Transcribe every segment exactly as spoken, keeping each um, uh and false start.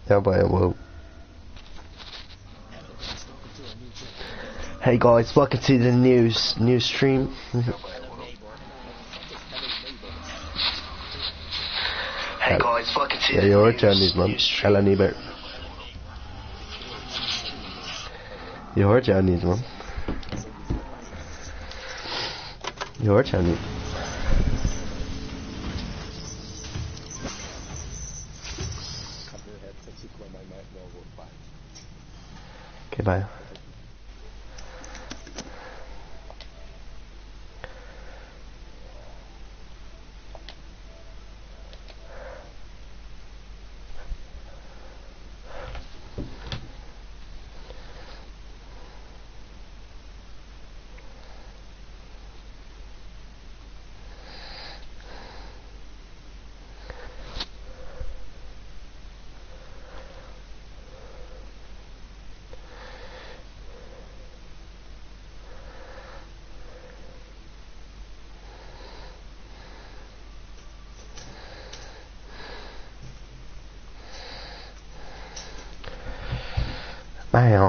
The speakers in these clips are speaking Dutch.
Ja, Brian, bro. Hey guys, welcome to the news news stream. Hey guys, welcome to ja, the je hoort jou news, niet, man. news stream. Hella Neighbour. Je hoort jou niet, man. Je hoort jou niet. Oké, bye. Maar ja.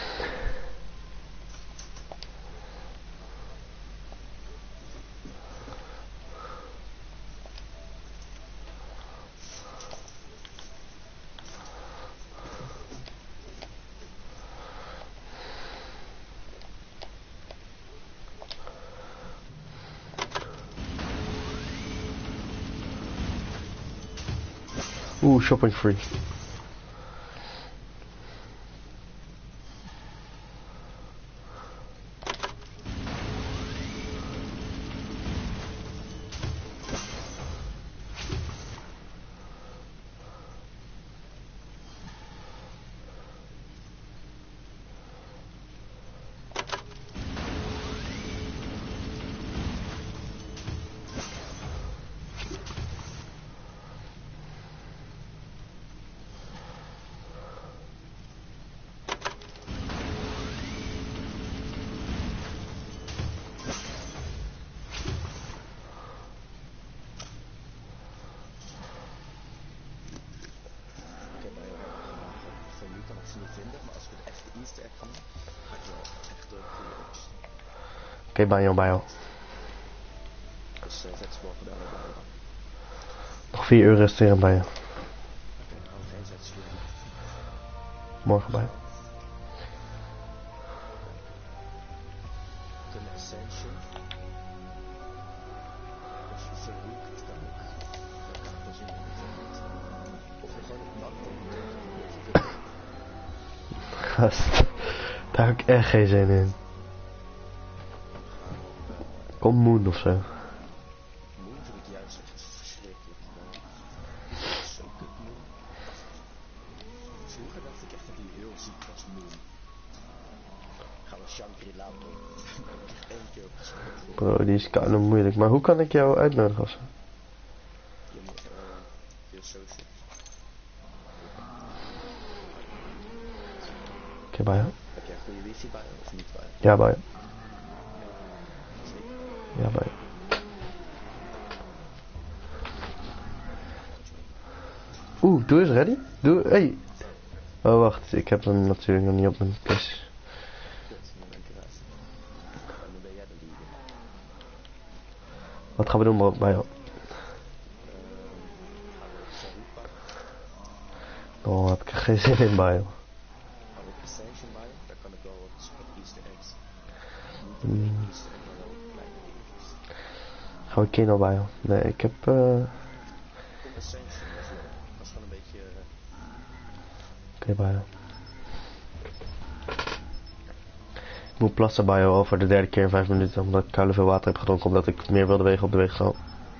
Oeh, shopping free. Oké, okay, banjo, banjo. Dus uh, zet voor de banjo. Nog vier uur resteren banjo. Oké, nou geen zet Morgen banjo. Een ascension. Als je verhoekt, dan ook. Dat kan ik wel zien. Of je gewoon op nat dan. Gast, daar heb ik echt geen zin in. Kom Moon ofzo. Moon vind ik juist echt verschrikkelijk. Zo kut Moon. Vroeger dacht ik echt dat hij heel ziek was, Moon. Gaan we Shangri-La doen. Daar heb ik echt één keer op gespeeld. Bro, die is koude moeilijk. Maar hoe kan ik jou uitnodigen als? Je moet uh, je social. Oké, okay, banjo. Heb jij goede wifi bij of niet bij? Ja, banjo. Ja, banjo. Oeh, doe eens ready. Doe, hey. Oh, wacht. Ik heb hem natuurlijk nog niet op mijn P C. Wat gaan we doen, banjo? Oh, heb ik er geen zin in, banjo. Hmm. Gaan we Kino bij? Nee, ik heb uh... Oké, okay, bij. Ik moet plassen bij al voor de derde keer in vijf minuten, omdat ik kuilen veel water heb gedronken, omdat ik meer wilde wegen op de weegschaal.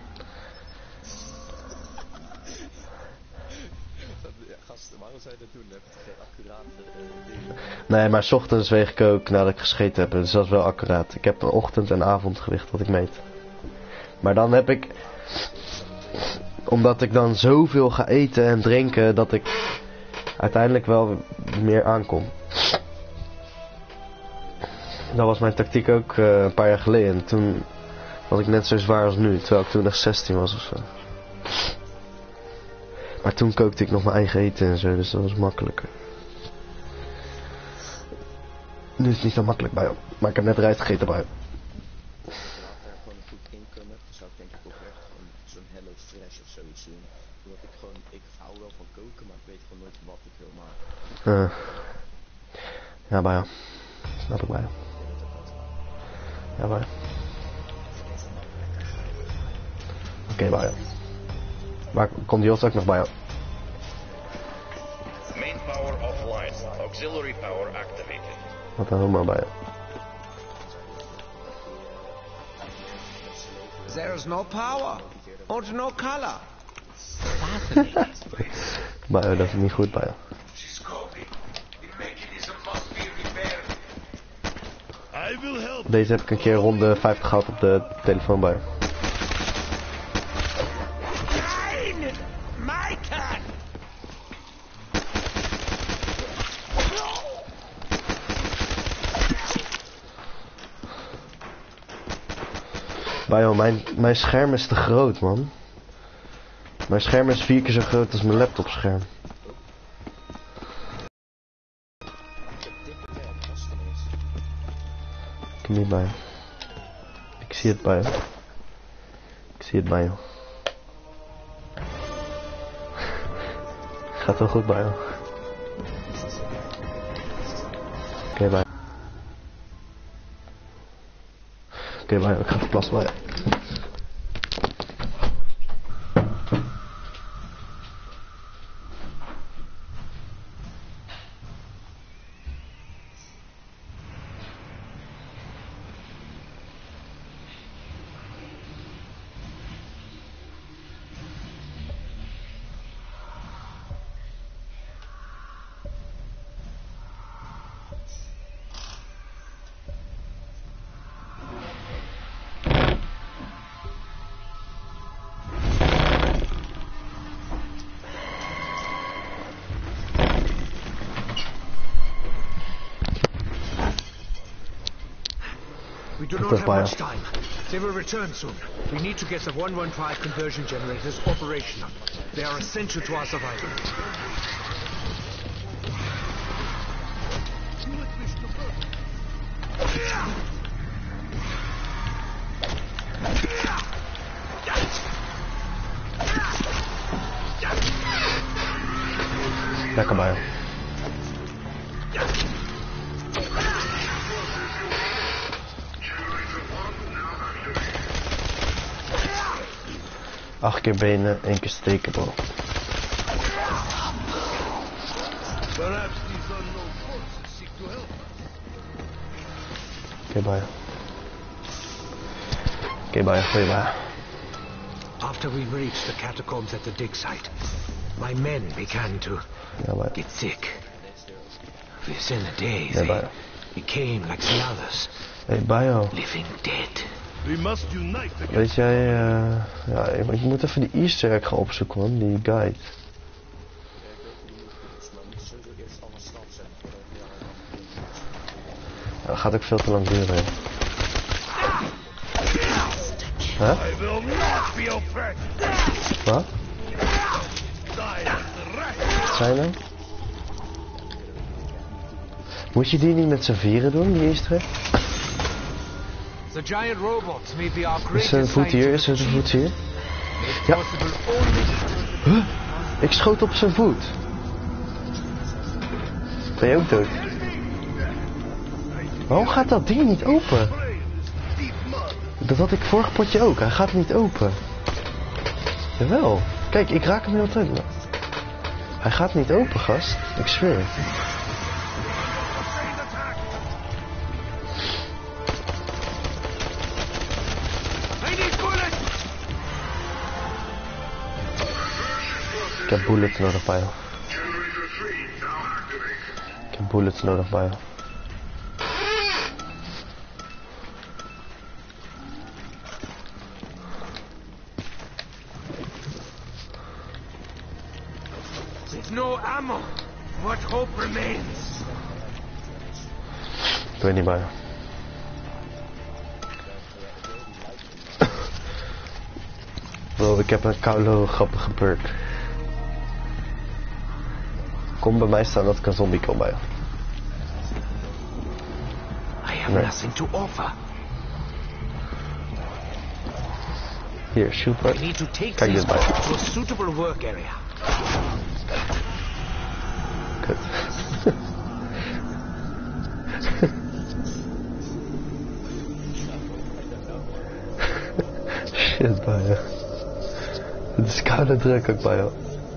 Waarom zou je dat doen? Heb je geen accurate dingen? Nee, maar 's ochtends weeg ik ook nadat ik gescheten heb, dus dat is wel accuraat. Ik heb een ochtend- en avondgewicht wat ik meet. Maar dan heb ik, omdat ik dan zoveel ga eten en drinken, dat ik uiteindelijk wel meer aankom. Dat was mijn tactiek ook uh, een paar jaar geleden. En toen was ik net zo zwaar als nu, terwijl ik toen nog zestien was ofzo. Maar toen kookte ik nog mijn eigen eten en zo, dus dat was makkelijker. Nu is het niet zo makkelijk bij hem. Maar ik heb net rijst gegeten bij hem. Als je later gewoon een goed income hebt, dan zou ik denk ik ook echt gewoon zo'n Hello Fresh of zoiets doen. Omdat ik gewoon, ik hou wel van koken, maar ik weet gewoon nooit wat ik wil maken. Uh, ja, bij hem. Snap ik bij hem. Ja, bij hem. Oké, okay, bij hem. Waar komt die ook nog bij hem? Main power offline. Auxiliary power activated. Wat dan maar bij hem. There's no power or no color. Bij hem, dat is niet goed bij hem. Deze heb ik een keer rond de vijftig gehad op de telefoon bij hem. Bajo, mijn, mijn scherm is te groot, man. Mijn scherm is vier keer zo groot als mijn laptopscherm. Ik heb niet bij je. Ik zie het bij je. Ik zie het bij je. Gaat wel goed bij je. Oké, okay, bij je. Oké, okay, bij je. Ik ga even plassen bij je. We do not have much time. They will return soon. We need to get the one one five conversion generators operational. They are essential to our survival. Lekker bij hem. Acht keer benen, één keer steken, bro. Oké, bij. Oké, bij, goeie bij. After we reached the catacombs at the dig site, my men began to ja, get sick. Within a day, ja, they became like the others, hey, Bio. living dead. Weet jij, uh, ja, ik moet even die Easter egg gaan opzoeken, man, die guide. Ja, dat gaat ook veel te lang duren. Huh? Wat? Wat zijn nou? Moet je die niet met z'n vieren doen, die Easter egg? The giant robots may be our Is er een voet hier? Is er een voet hier? Ja. Huh? Ik schoot op zijn voet. Ben je ook dood? Waarom gaat dat ding niet open? Dat had ik vorig potje ook. Hij gaat niet open. Jawel. Kijk, ik raak hem heel tijd. Hij gaat niet open, gast. Ik zweer. Ik heb bullets nodig bij jou. Ik heb bullets nodig bij jou. With no ammo, what hope remains? Ik weet niet bij jou. Bro, ik heb een koude grappige perk. Kom bij mij staan dat ik een zombie kan bij je. I have Nee. nothing to offer. Hier, shoot We right. need to take Kijk these dit bij. to a suitable work area. Kut. Shit bij je. Het is koude druk ook bij jou.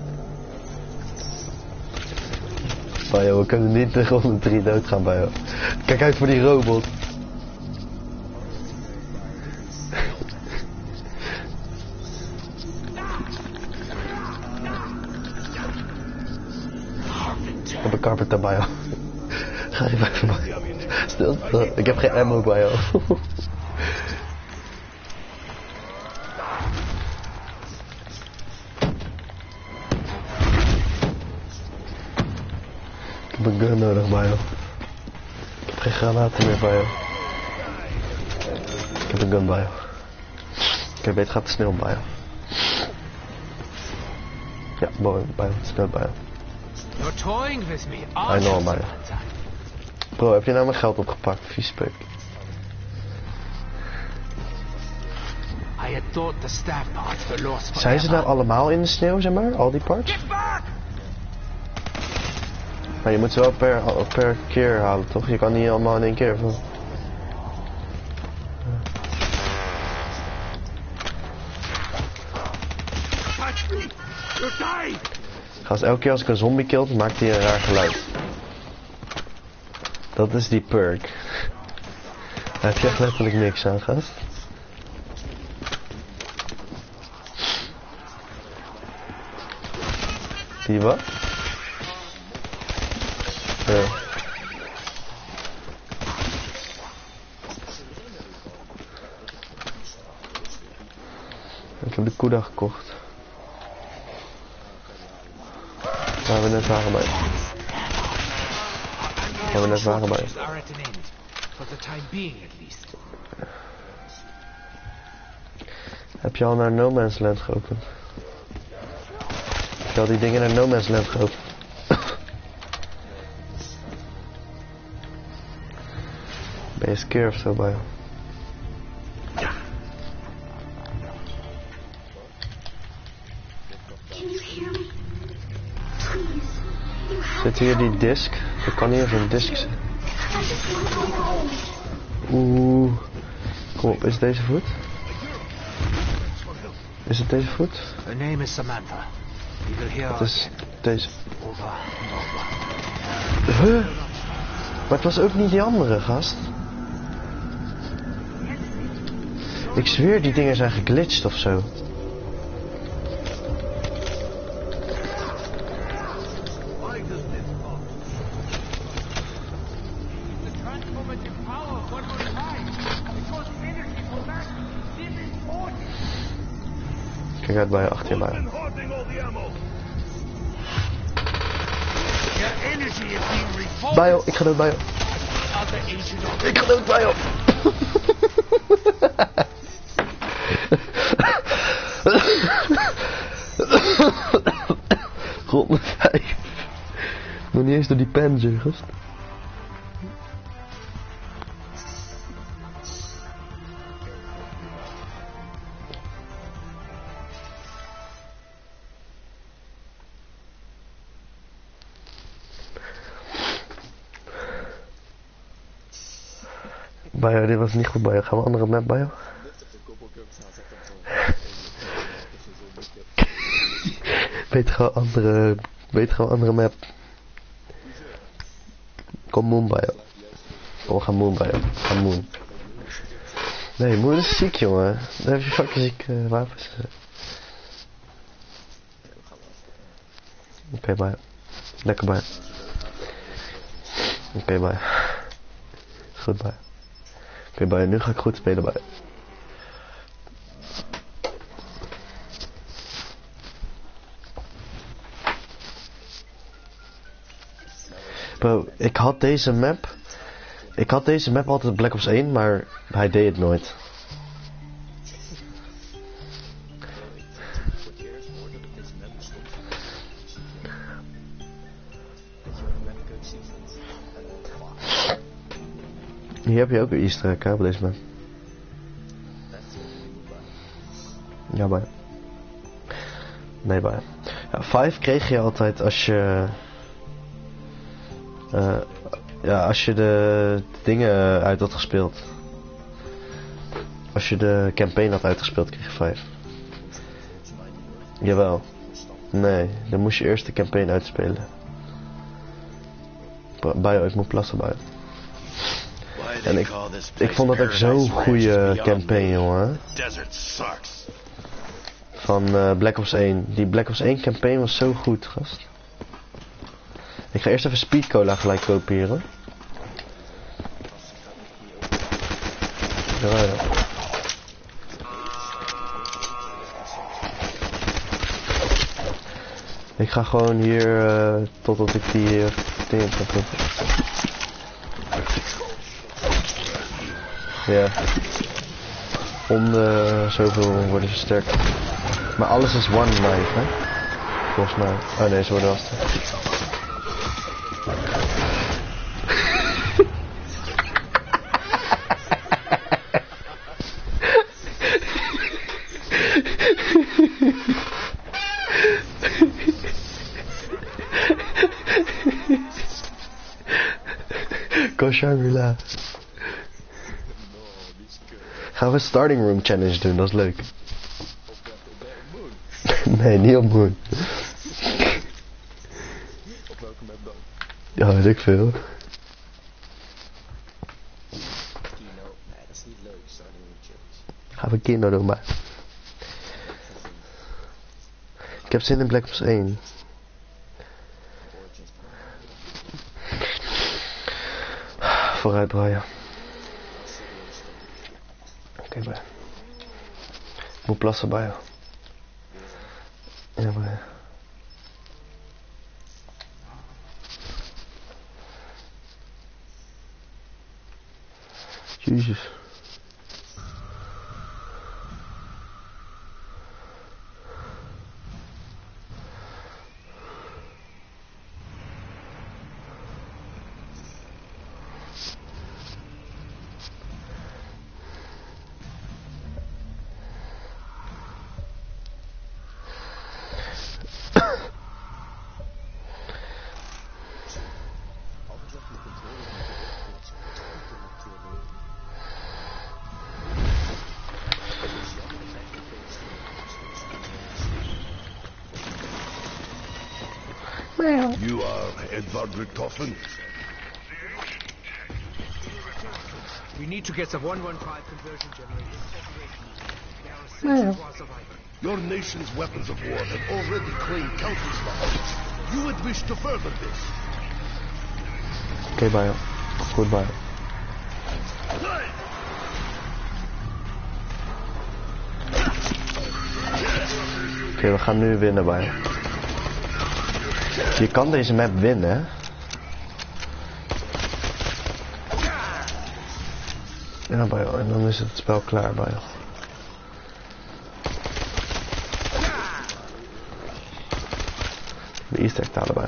Bij jou, we kunnen niet de ronde drie doodgaan bij jou. Kijk uit voor die robot. Ik heb een carpenter bij jou. Ga je even bij. Stil, stil. Ik heb geen ammo bij jou. Ik heb een gun nodig bij jou. Ik heb geen granaten meer bij jou. Ik heb een gun bij jou. Oké, beter gaat te snel bij jou. Ja, mooi, bij jou. Snel bij jou. You're toying with me, I aren't know, you, man. Samantha? Bro, heb je nou mijn geld opgepakt, viespeuk? I had thought the staff parts were lost forever. Zijn ze nou allemaal in de sneeuw, zeg maar? Al die parts? Get back! Maar je moet ze wel per, per keer halen, toch? Je kan niet allemaal in één keer. Of... Touch me! You die! Gast, elke keer als ik een zombie kill, maakt hij een raar geluid. Dat is die perk. Daar heb je echt letterlijk niks aan, gast. Die wat? Ja. Ik heb de Kuda gekocht. Waar we net waren bij. Waar we net waren bij. Are at an end, for the time being at least. Heb je al naar No Man's Land geopend? Heb je al die dingen naar No Man's Land geopend? Ben je scared of zo bij jou? Can you hear me? Please. You have Zit hier die disc? Er kan hier zo'n disc zijn. I just want to go home. Oeh. Kom op, is het deze voet? Is het deze voet? Her name is Samantha. You will hear Het is deze. over and over. Huh? Maar het was ook niet die andere, gast. Ik zweer, die dingen zijn geglitcht of zo. Kijk uit bij je, achter je bij je. Bij jou, ik ga dood bij jou. Ik ga dood bij jou. God, mijn vijf. Nog niet eens door die panzer, gast. Bij jou, dit was niet goed bij jou. Gaan we een andere map bij jou? Beter gewoon andere, beter gewoon andere map. Kom Moon bij jou. Kom, we gaan Moon bij jou. Ga Moon. Nee, Moon is ziek, jongen. Daar heb je fucking ziek uh, wapens. Oké, okay, bij. Lekker bij. Oké, okay, bij. Goed bij. Oké, okay, bij. Nu ga ik goed spelen bij. Bro, ik had deze map. Ik had deze map altijd op Black Ops één, maar hij deed het nooit. Hier heb je ook een easter egg, hè, op deze man. Ja, bij. Nee, bij. Ja, vijf kreeg je altijd als je... Uh, ja, als je de, de dingen uit had gespeeld. Als je de campaign had uitgespeeld, kreeg je vijf. Jawel. Nee, dan moest je eerst de campaign uitspelen. Bio, ik moet plassen, Bio. En ik, ik vond dat ook zo'n goede campaign, jongen. Van uh, Black Ops één. Die Black Ops één campaign was zo goed, gast. Ik ga eerst even Speed Cola gelijk kopen hier, hoor. Ja, ja. Ik ga gewoon hier uh, totdat ik die uh, dingen kan proeven. Ja. Om de zoveel worden ze sterker. Maar alles is one knife, hè? Volgens mij. Oh nee, ze worden lastig. Shangri-La. Gaan we starting room challenge doen, dat is leuk. Nee, niet op Moon. Op welke map dan? Ja, weet ik veel. Kino. Nee, dat is niet leuk, starting room challenge. Gaan we Kino doen, maar. Ik heb zin in Black Ops één. Vooruit, Brian. Oké, okay, Brian. Ik moet plassen, Brian. Ja, Brian. Jezus. You are Edward Richtofen? We need to get the one one five conversion generators operational. They are essential to our survival. Your nation's weapons of war have already claimed CounsterStrike. You would wish to further this? Oké, okay, Bio. Goed, Bio. Oké, okay, we gaan nu winnen, Bio. Je kan deze map winnen, hè? Ja, Bio, en dan is het spel klaar, Bio. De easter egg halen, Bio.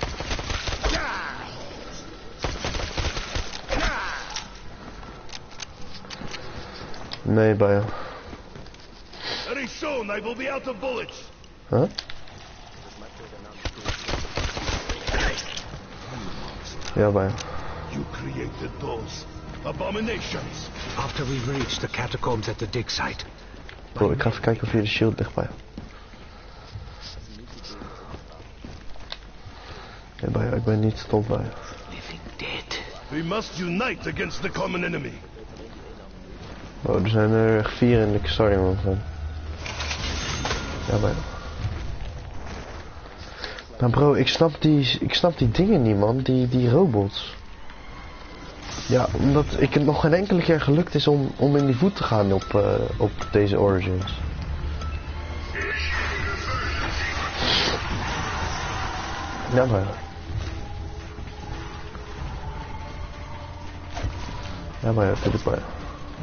Nee, Bio. Very soon I will be out of bullets. Huh? Ja, Bio. You created those abominations. After we reach the catacombs at the dig site. Bro, ik ga even kijken of hier de shield ligt, Bio. Ja, Bio, ik ben niet stom, Bio. Living dead. We must unite against the common enemy. Oh, er zijn er echt vier in de starting room van. Ja, Bio. Maar bro, ik snap die, ik snap die dingen niet, man. Die, die robots. Ja, omdat ik het nog geen enkele keer gelukt is om, om in die voet te gaan op, uh, op deze Origins. Ja, maar. Ja, maar ja, doe het maar.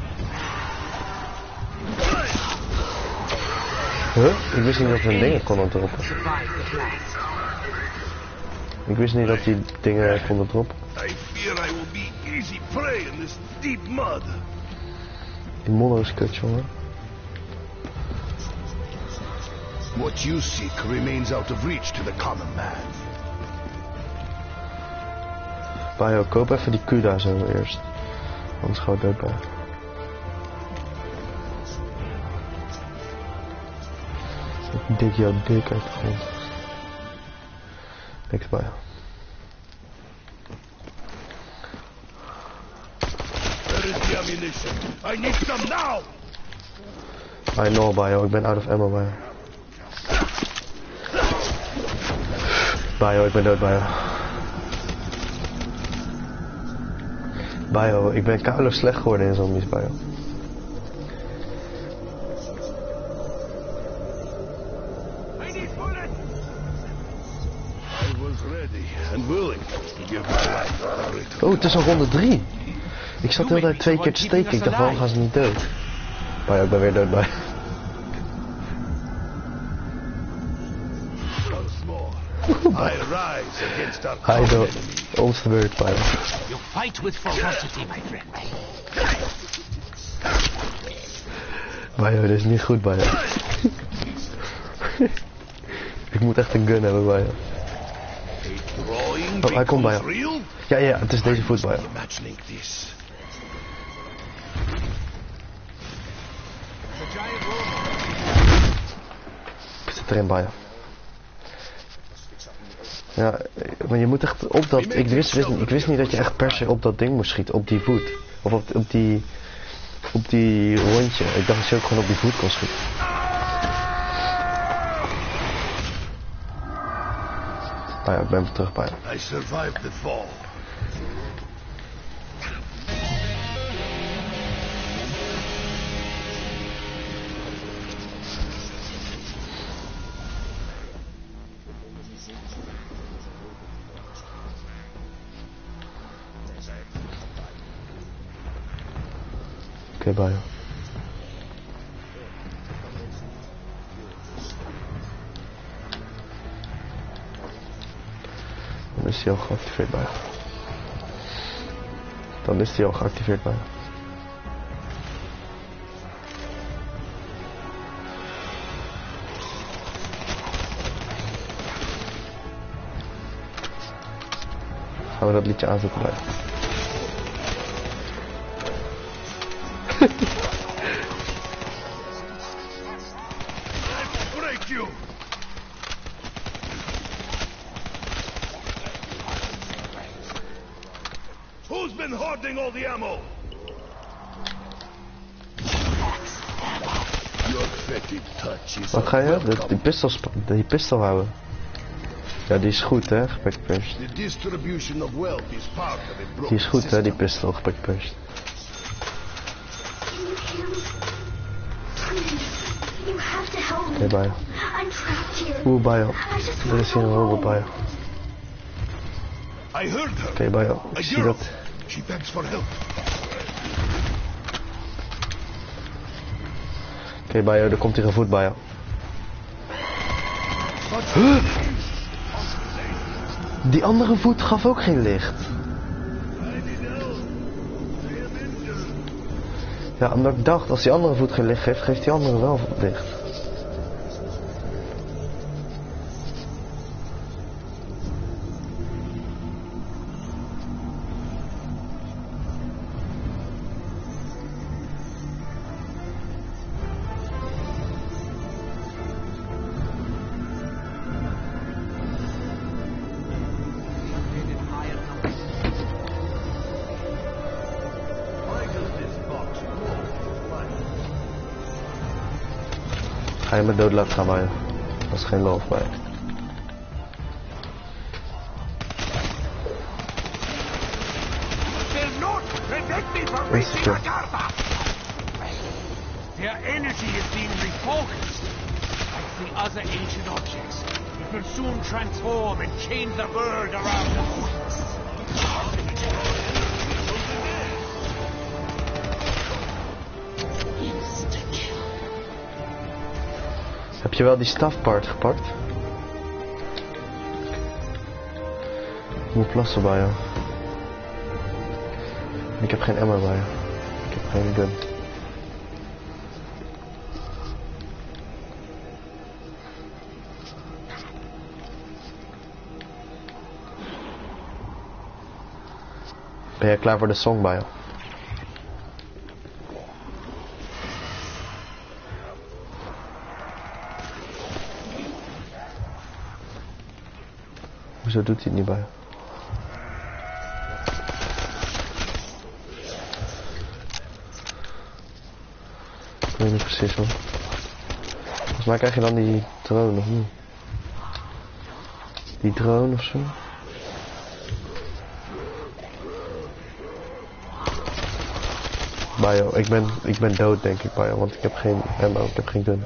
Huh? Ik wist niet dat we dingen konden droppen. Ik wist niet dat die dingen konden droppen. I fear I will be easy prey in this deep mud. Die modder is kut, jongen. What you seek remains out of reach to the common man. Bayo, koop even die Q daar zo eerst. Anders gaan we dood bij. Ik dik jouw dik uit de grond. Niks bij. Where is the ammunition? I need some now! I know, Bayo, ik ben out of ammo, Bayo. Bayo, ik ben dood, Bayo. Bayo, ik ben koude slecht geworden in zombies, Bayo. Oh, het is al ronde drie. Ik zat de hele tijd twee keer te steken. Ik dacht, waarom gaan ze niet dood? Bayo, ik ben weer dood, Bayo. Hij dood. Ons de beurt, Bayo. You fight with ferocity, my friend. Bayo, dit is niet goed, Bayo. Ik moet echt een gun hebben, Bayo. Oh, hij komt, Bayo. Ja, ja, het is deze voet, Bayo. Ik zit erin, Bayo. Ja, maar je moet echt op dat... Ik wist, wist, ik wist niet dat je echt per se op dat ding moest schieten, op die voet. Of op, op die... Op die rondje. Ik dacht dat je ook gewoon op die voet kon schieten. Ah ja, ik ben weer terug bij hem. I survived the fall. Oké, bij hem. Dan is hij al geactiveerd bij. Dan is hij al geactiveerd bij. Gaan we dat liedje aanzetten bij. Break you! Who's been hoarding all the ammo? Your fetid touch is. Wat ga je? De, die pistool, die pistool houden. Ja, die is goed, hè, gepakperst. The distribution of wealth is part of a broken Die is goed, hè, system. die pistool gepakperst. You have to help me. Oké, bij. I'm trapped here. Oeh, bij. I just Er is hier een robot bij. I heard her. Oké, bij. A Ik zie girl. dat. She begs for help. Oké, bij jou, er komt hier een voet bij jou. Huh? Die andere voet gaf ook geen licht. Ja, omdat ik dacht, als die andere voet geen licht geeft, geeft die andere wel licht. Ga je me dood laten gaan, maar dat is geen loof bij. Insecure. Their energy is being refocused. Like the other ancient objects, it will soon transform and change the world around us. Heb je wel die stafpart gepakt? Ik moet plassen bij jou. Ik heb geen ammo bij. Ik heb geen gun. Ben jij klaar voor de song bij? Hoezo doet hij het niet bij? Ik weet niet precies hoor. Volgens mij krijg je dan die drone of niet? Die drone of zo? Bio, ik ben, ik ben dood denk ik Bio, want ik heb geen ammo, ik heb geen gun.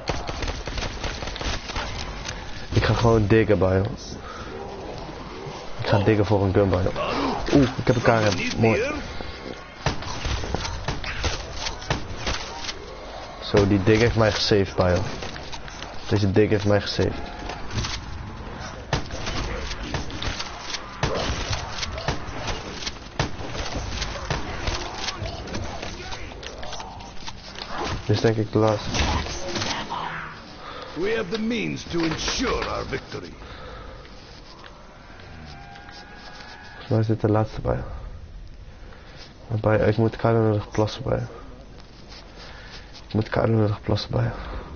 Ik ga gewoon diggen Bio. Ik ga diggen voor een gun Bio. Oeh, ik heb een K R M, mooi. Zo, die dig heeft mij gesaved Bio. Deze dig heeft mij gesaved. Dit is denk ik de laatste. We have the means to ensure our victory. Volgens mij is dit de laatste bij. bij ik moet koude plassen bij. Ik moet koude plassen bij.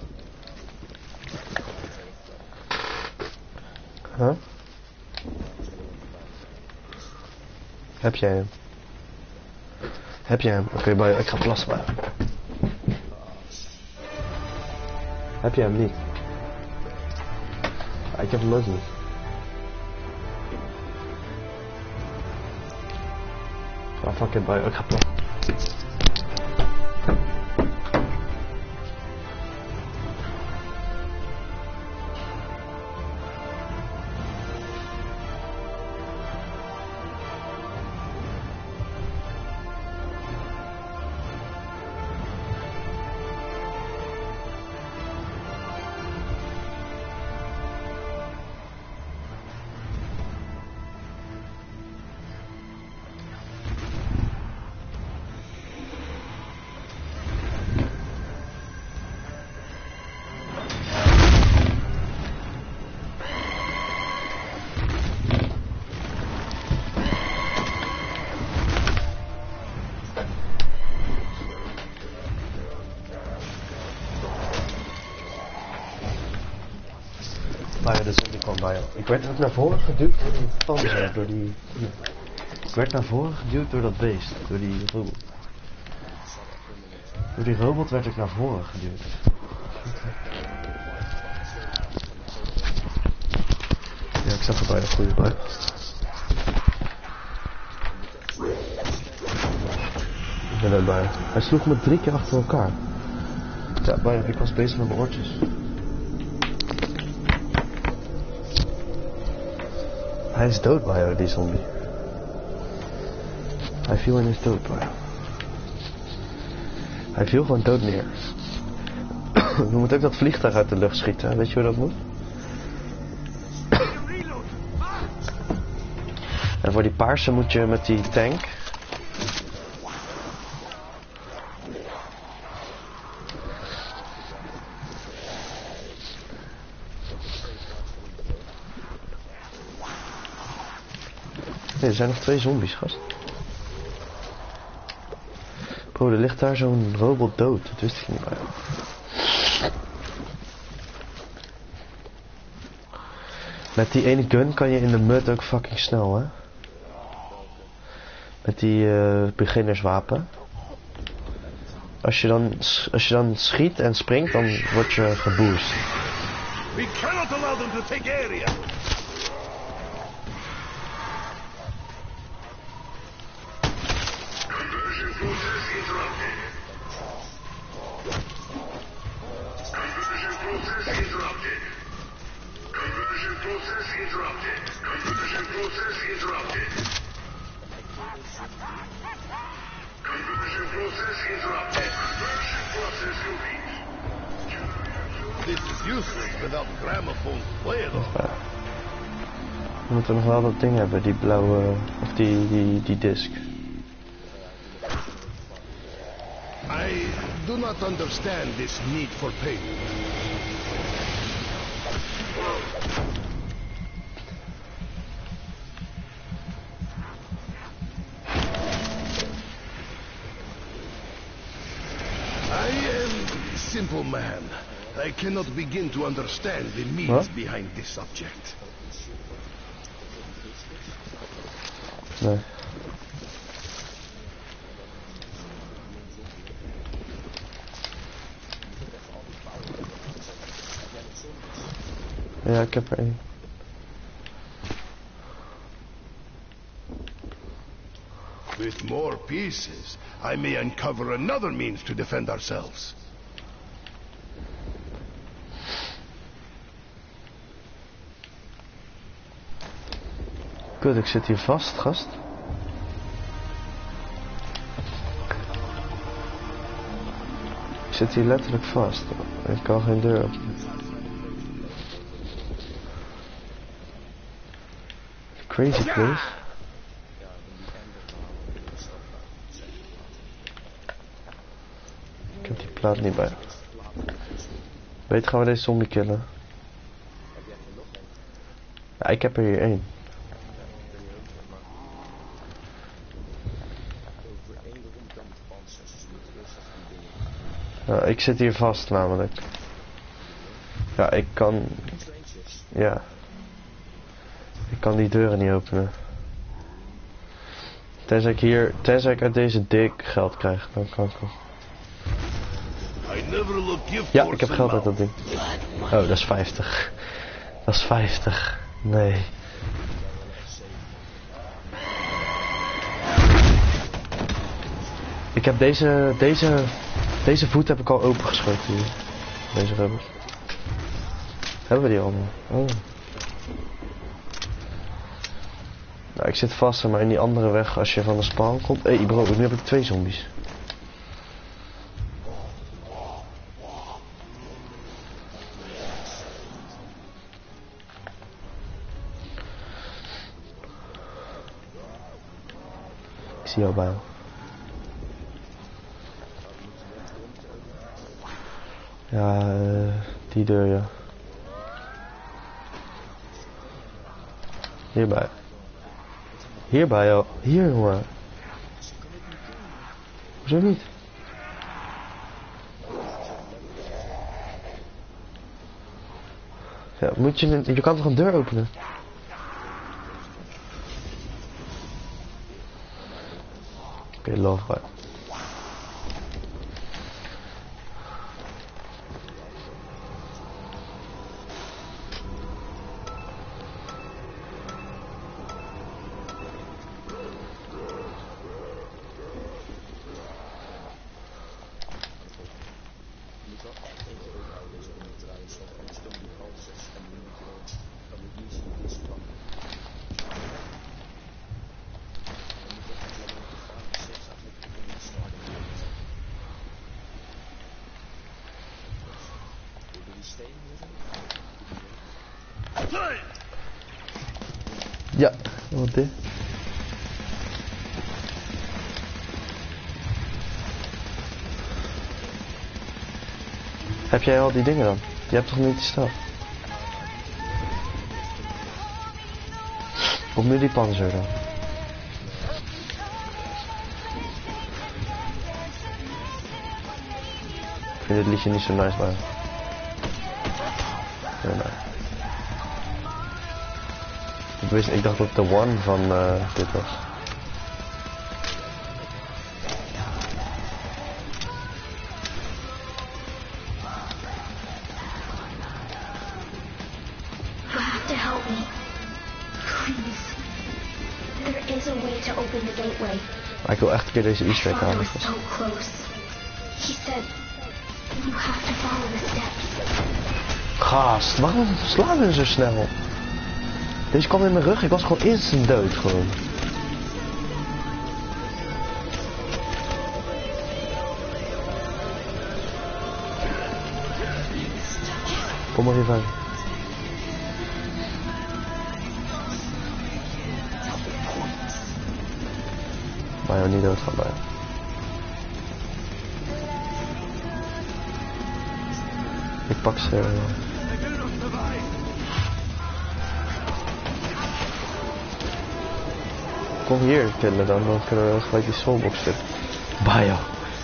Huh? Heb jij hem? Heb jij hem? Oké, okay, bij ik ga plassen bij. Heb jij hem niet? Ah, ik heb hem ook niet. Ah, fuck it, bye. Ik ga plassen. Ik werd ook naar voren geduwd door die panzer, door die... Ik werd naar voren geduwd door dat beest, door die robot. Door die robot werd ik naar voren geduwd. Ja, ik zag er bijna goede bij. Ik ben er bij. Hij sloeg me drie keer achter elkaar. Ja, bijna, ik was bezig met mijn oortjes. Hij is dood bij jou, die zombie. Hij viel in his dood bij jou. Hij viel gewoon dood neer. We moeten ook dat vliegtuig uit de lucht schieten, weet je hoe dat moet? En voor die paarse moet je met die tank... Nee, er zijn nog twee zombies, gast. Bro, er ligt daar zo'n robot dood. Dat wist ik niet bij. Met die ene gun kan je in de mud ook fucking snel, hè? Met die uh, beginnerswapen. Als je, dan, als je dan schiet en springt, dan word je geboost. We cannot allow them to take area. This is useless without gramophone players. We moeten nog wel dat ding hebben, die blauwe, of die, die, die disc. do not understand this need for payment. I am a simple man. I cannot begin to understand the means What? behind this subject. Nee. Ja, ik heb er één. With more pieces, I may uncover another means to defend ourselves. Kut, ik zit hier vast, gast. Ik zit hier letterlijk vast. Ik kan geen deur openen. Crazy place. Ik heb die plaat niet bij. Beter gaan we deze zombie killen. Ja, ik heb er hier één. Ja, ik zit hier vast namelijk. Ja, ik kan... Ja. Ik kan die deuren niet openen. Tenzij ik hier... Tenzij ik uit deze dik geld krijg, dan kan ik wel. Ja, ik heb geld uit dat ding. Oh, dat is vijftig. Dat is vijftig. Nee. Ik heb deze... Deze... Deze voet heb ik al opengeschoten hier. Deze rubber. Hebben we die allemaal? Oh. Nou, ik zit vast, maar in die andere weg als je van de spawn komt. Hé hey, bro, nu heb ik twee zombies. Ik zie jou bij hem. Ja, uh, die deur, ja. Hierbij. Hierbij, joh. Hier, jongen. Hoezo niet? Ja, moet je... Je kan toch een deur openen? Oké, okay, love, right. Ja, wat dit? Heb jij al die dingen dan? Je hebt toch niet die staf? Op nu die panzer dan? Ik vind dit liedje niet zo nice, maar... Nee, nee. Ik, wist, ik dacht dat de one van uh, dit was. You have to help me. Please. There is a way to open the gateway. Maar ik wil echt een keer deze Easter egg halen. My father was so close. He said you have to follow the steps. Gast, waarom slaan we zo snel? Deze kwam in mijn rug, ik was gewoon instant dood gewoon. Kom maar hier van. Maar jou niet dood gaan bij. Ik pak ze... Uh... Kom hier killen dan, dan kunnen we gelijk die soulbox zitten. Bio.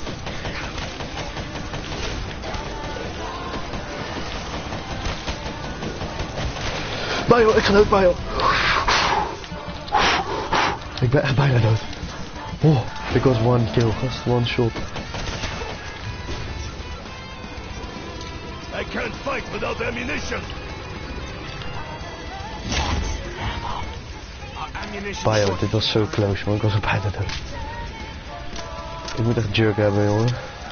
Bio, ik ga dood, Bio. Ik ben echt bijna dood. Oh, ik was one kill, gast, one shot. I can't fight without ammunition. Bio, dit was zo close, man. Ik was er bijna dood. Ik moet echt jerk hebben, jongen.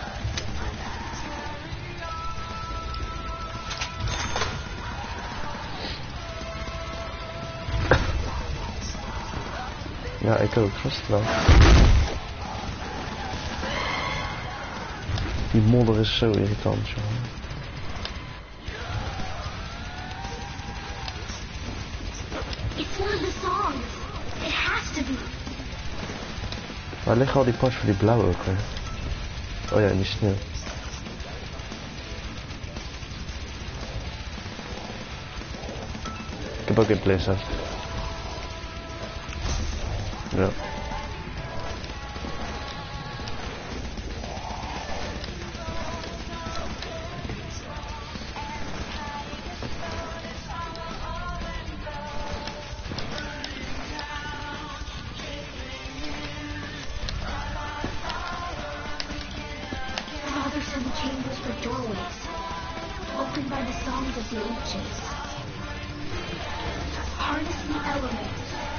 Ja, ik ook, vast wel. Die modder is zo irritant, jongen. It's one of the songs. It has to be. Waar liggen al die parts voor die blauwe ook weer? Oh ja, in die sneeuw. Ik heb ook een place uit. Ja. Father said the chambers were doorways, opened by the songs of the ancients. Harness the elements.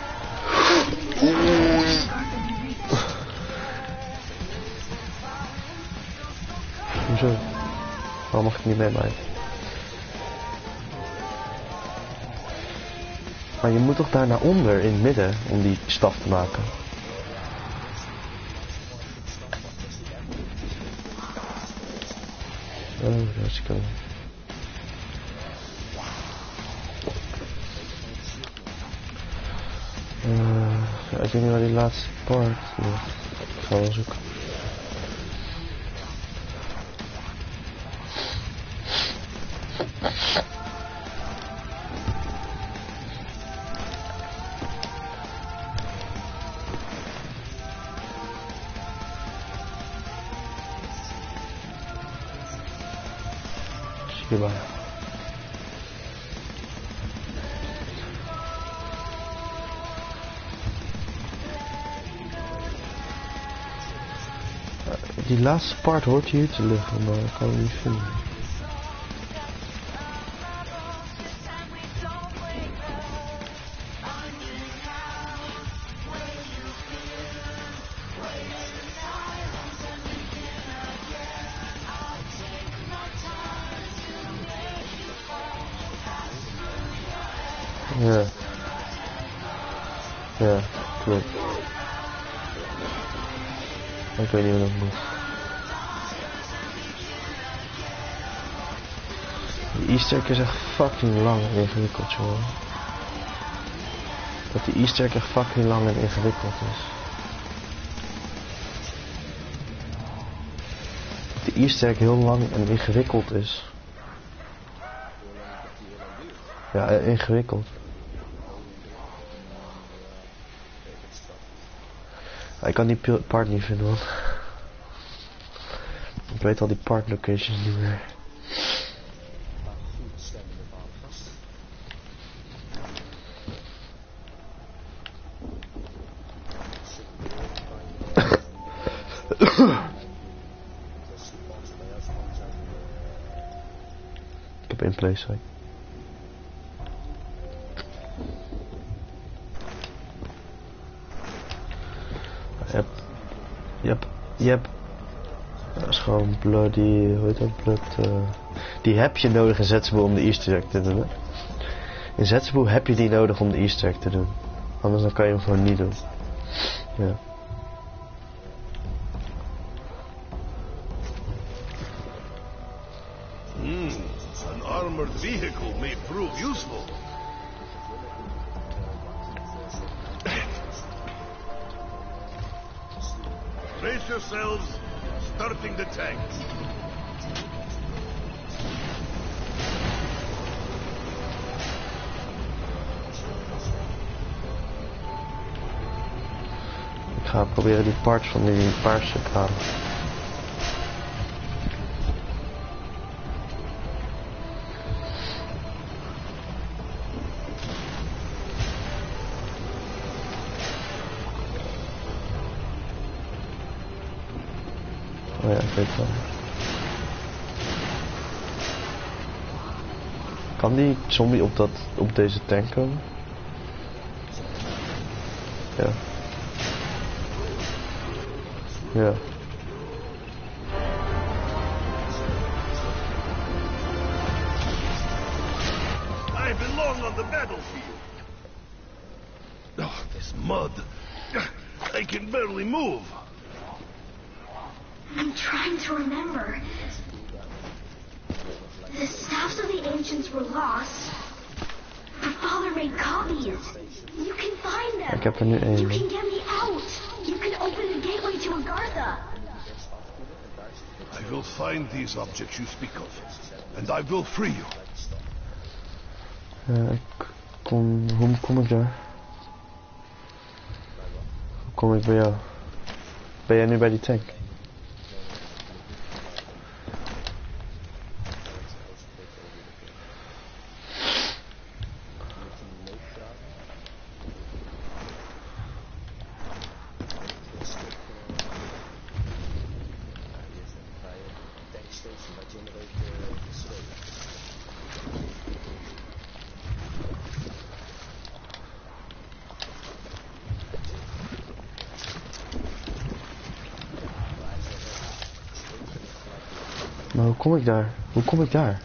Hoezo? Waarom mag ik niet mee mij? Maar je moet toch daar naar onder in het midden om die staf te maken? Oh, let's go. Uh, ja, ik weet niet waar die laatste part ligt. Ik ga wel zoeken. Hierbij. Die laatste part hoort hier te liggen, maar ik kan hem niet vinden. Ja. Ja, klopt. Ik weet niet hoe dat moet. Die easter egg is echt fucking lang en ingewikkeld, jongen. Dat die easter egg echt fucking lang en ingewikkeld is. Dat die easter egg heel lang en ingewikkeld is. Ja, ingewikkeld. Ik kan die part niet vinden, man. Ik weet al die part locations niet meer. Ik heb één place. Yep. Yep. Yep. Dat is gewoon bloody... Hoe heet dat? Blood... Uh, die heb je nodig in Zetsubo om de easter egg te doen, hè? In Zetsubo heb je die nodig om de easter egg te doen. Anders dan kan je hem gewoon niet doen. Ja. Hmm. An armored vehicle may prove useful. Brace yourselves, starting the tank. ga proberen die parts van die paarse te halen. Oh ja, ik weet het wel. Kan die zombie op, dat, op deze tank komen? Ja. Ja. I belong on the battlefield. Oh, this mud. I can barely move. I'm trying to remember. The staffs of the ancients were lost. My father made copies. You can find them. Ik heb er nu één. You can get me out. You can open the gateway to Agartha. I will find these objects you speak of, and I will free you. Uh, ik kom, hoe kom ik daar? Hoe kom ik bij jou? Ben jij nu bij die tank? Maar hoe kom ik daar? Hoe kom ik daar?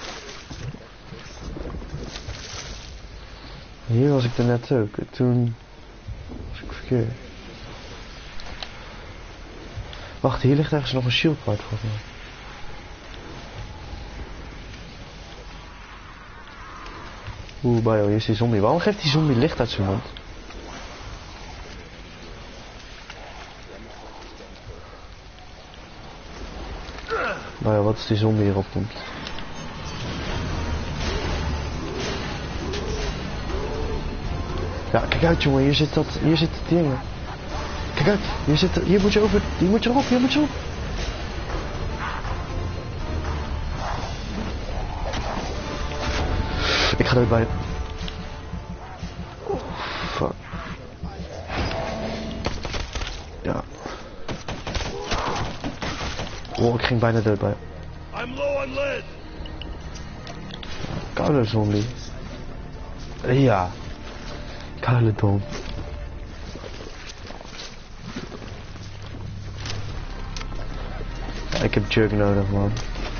Hier was ik er net ook. Toen was ik verkeerd. Wacht, hier ligt ergens nog een shield part voor me. Oeh, bio, hier is die zombie. Waarom geeft die zombie licht uit zijn mond? Bio, wat is die zombie hierop komt? Ja, kijk uit jongen, hier zit dat, hier zit het ding. Kijk uit, hier zit, hier moet je over, hier moet je erop, hier moet je erop. Ik ga erbij. Oh, fuck. Ja. Oh, ik ging bijna dood bij. I'm low on lead. Koude zombie. Ja. Koude dom. Ja, ik heb jerk nodig, man.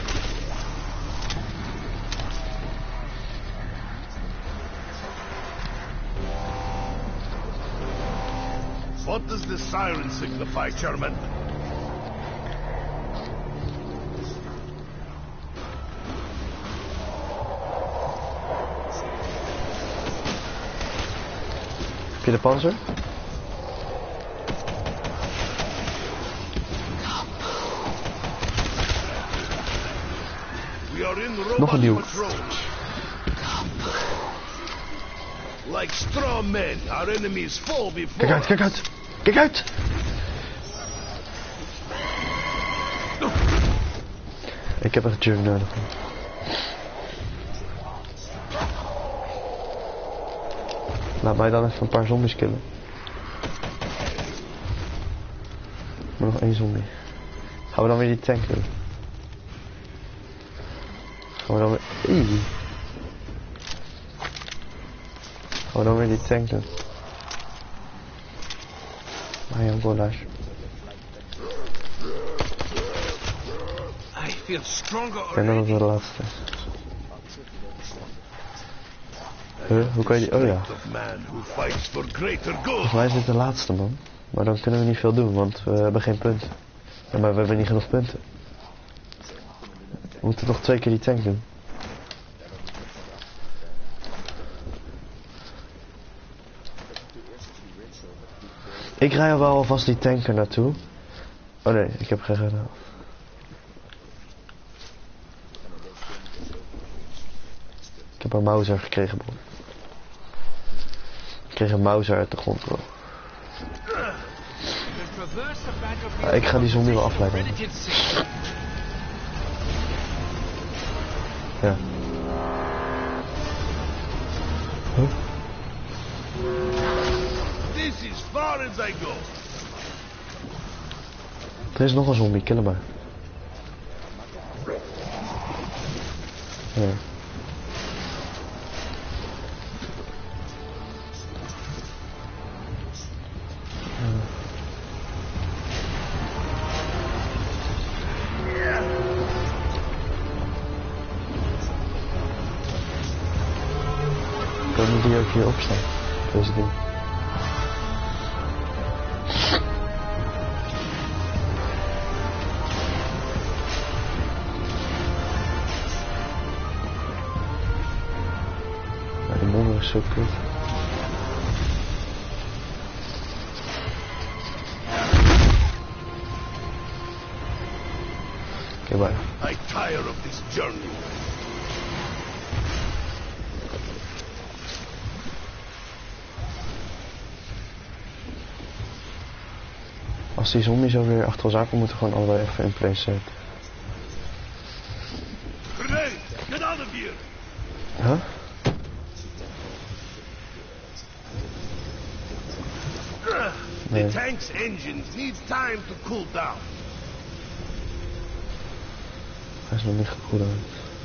What does the siren signify, Chairman? Heb je de panzer? We are in Nog een nieuw. patrol. Like straw men, our enemies fall before. Kijk uit, kijk uit! Kijk uit! Ik heb echt jerk nodig. Laat mij dan even een paar zombies killen. Maar nog één zombie. Gaan we dan weer die tank doen? Gaan we dan weer... Eee. Gaan we dan weer die tank doen? Maar ja, goulash. I feel stronger Ik denk dat het wel de laatste is. Huh? Hoe kan je die... Oh ja. Volgens mij is dit de laatste, man. Maar dan kunnen we niet veel doen, want we hebben geen punten. Ja, maar we hebben niet genoeg punten. We moeten nog twee keer die tank doen. Ik rij al wel alvast die tanker naartoe. Oh nee, ik heb geen gedaan. Ik heb een Mauser gekregen, bro. Ik kreeg een Mauser uit de grond, bro. traverse the battlefield. Ja, ik ga die zombie wel afleiden. Ja. Huh? This is far as I go. Er is nog een zombie, kill hem maar. Ja. Kunnen die ook hier opstaan? Deze ding. Ja, die moeder is zo kut. Oké, okay, bye. I tire of this journey. Als die zombies zo weer achter ons aankomen, moeten we gewoon allebei even in place zetten. Grenade! Get out of here! Huh? The Nee. tank's engines need time to cool down. Hij is nog niet gekoeld uit.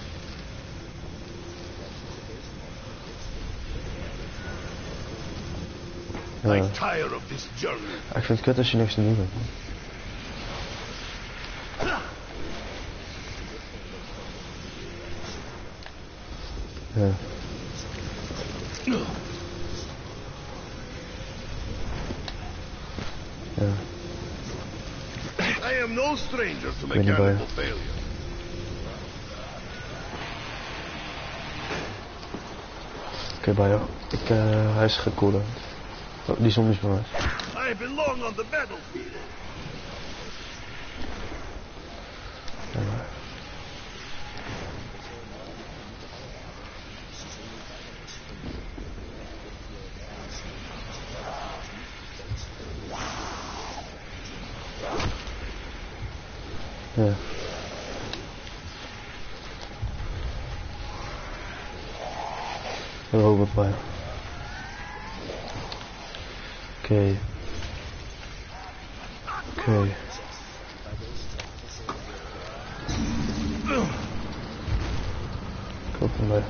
Ja. I tire of this journey. Ja, ik vind het kut als je niks te doen hebt. Ja. Ja. I am no stranger to Ben je mechanical bij? failure. Oké, okay, Bayo. Ik, uh, hij is gekoeld uit. Oh, die zombies bij mij. I belong on the battlefield. Ja. Ja. Een robot bij. Oké. Oké. Ik hoop hem bij.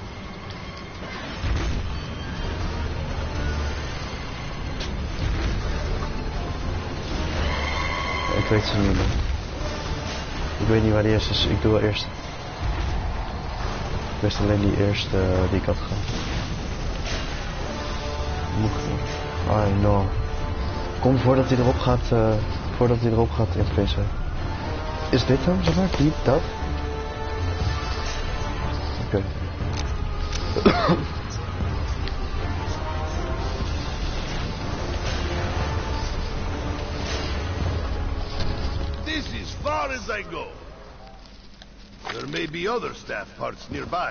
Ja, ik weet ze niet meer. Ik weet niet waar die eerste is, ik doe wel eerst. Ik wist alleen die eerste uh, die ik had gehad. Moet ik... I know. Kom voordat hij erop gaat, uh, voordat hij erop gaat in place. Is dit dan, zeg maar? Die, dat? Oké. Okay. This is far as I go. There may be other staff parts nearby.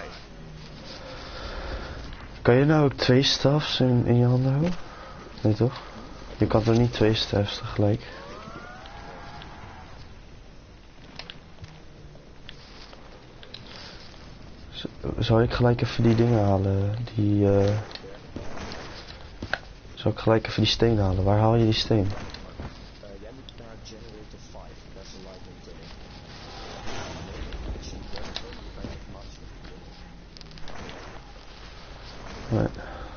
Kan je nou ook twee staffs in, in je handen houden? Nee toch? Je kan er niet twee staffs tegelijk. Z Zal ik gelijk even die dingen halen? Die uh... Zal ik gelijk even die steen halen? Waar haal je die steen? Nee.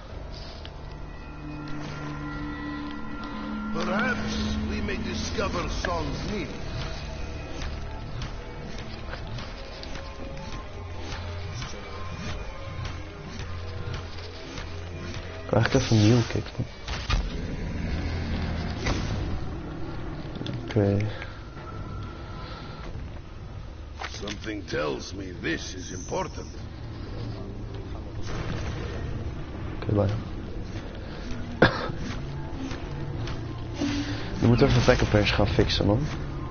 Perhaps we may discover Song's meaning. Ik wil eigenlijk even een nieuw kick doen. Oké. Okay. Something tells me this is important. Oké, okay, bye. We moeten even backup pairs gaan fixen, man.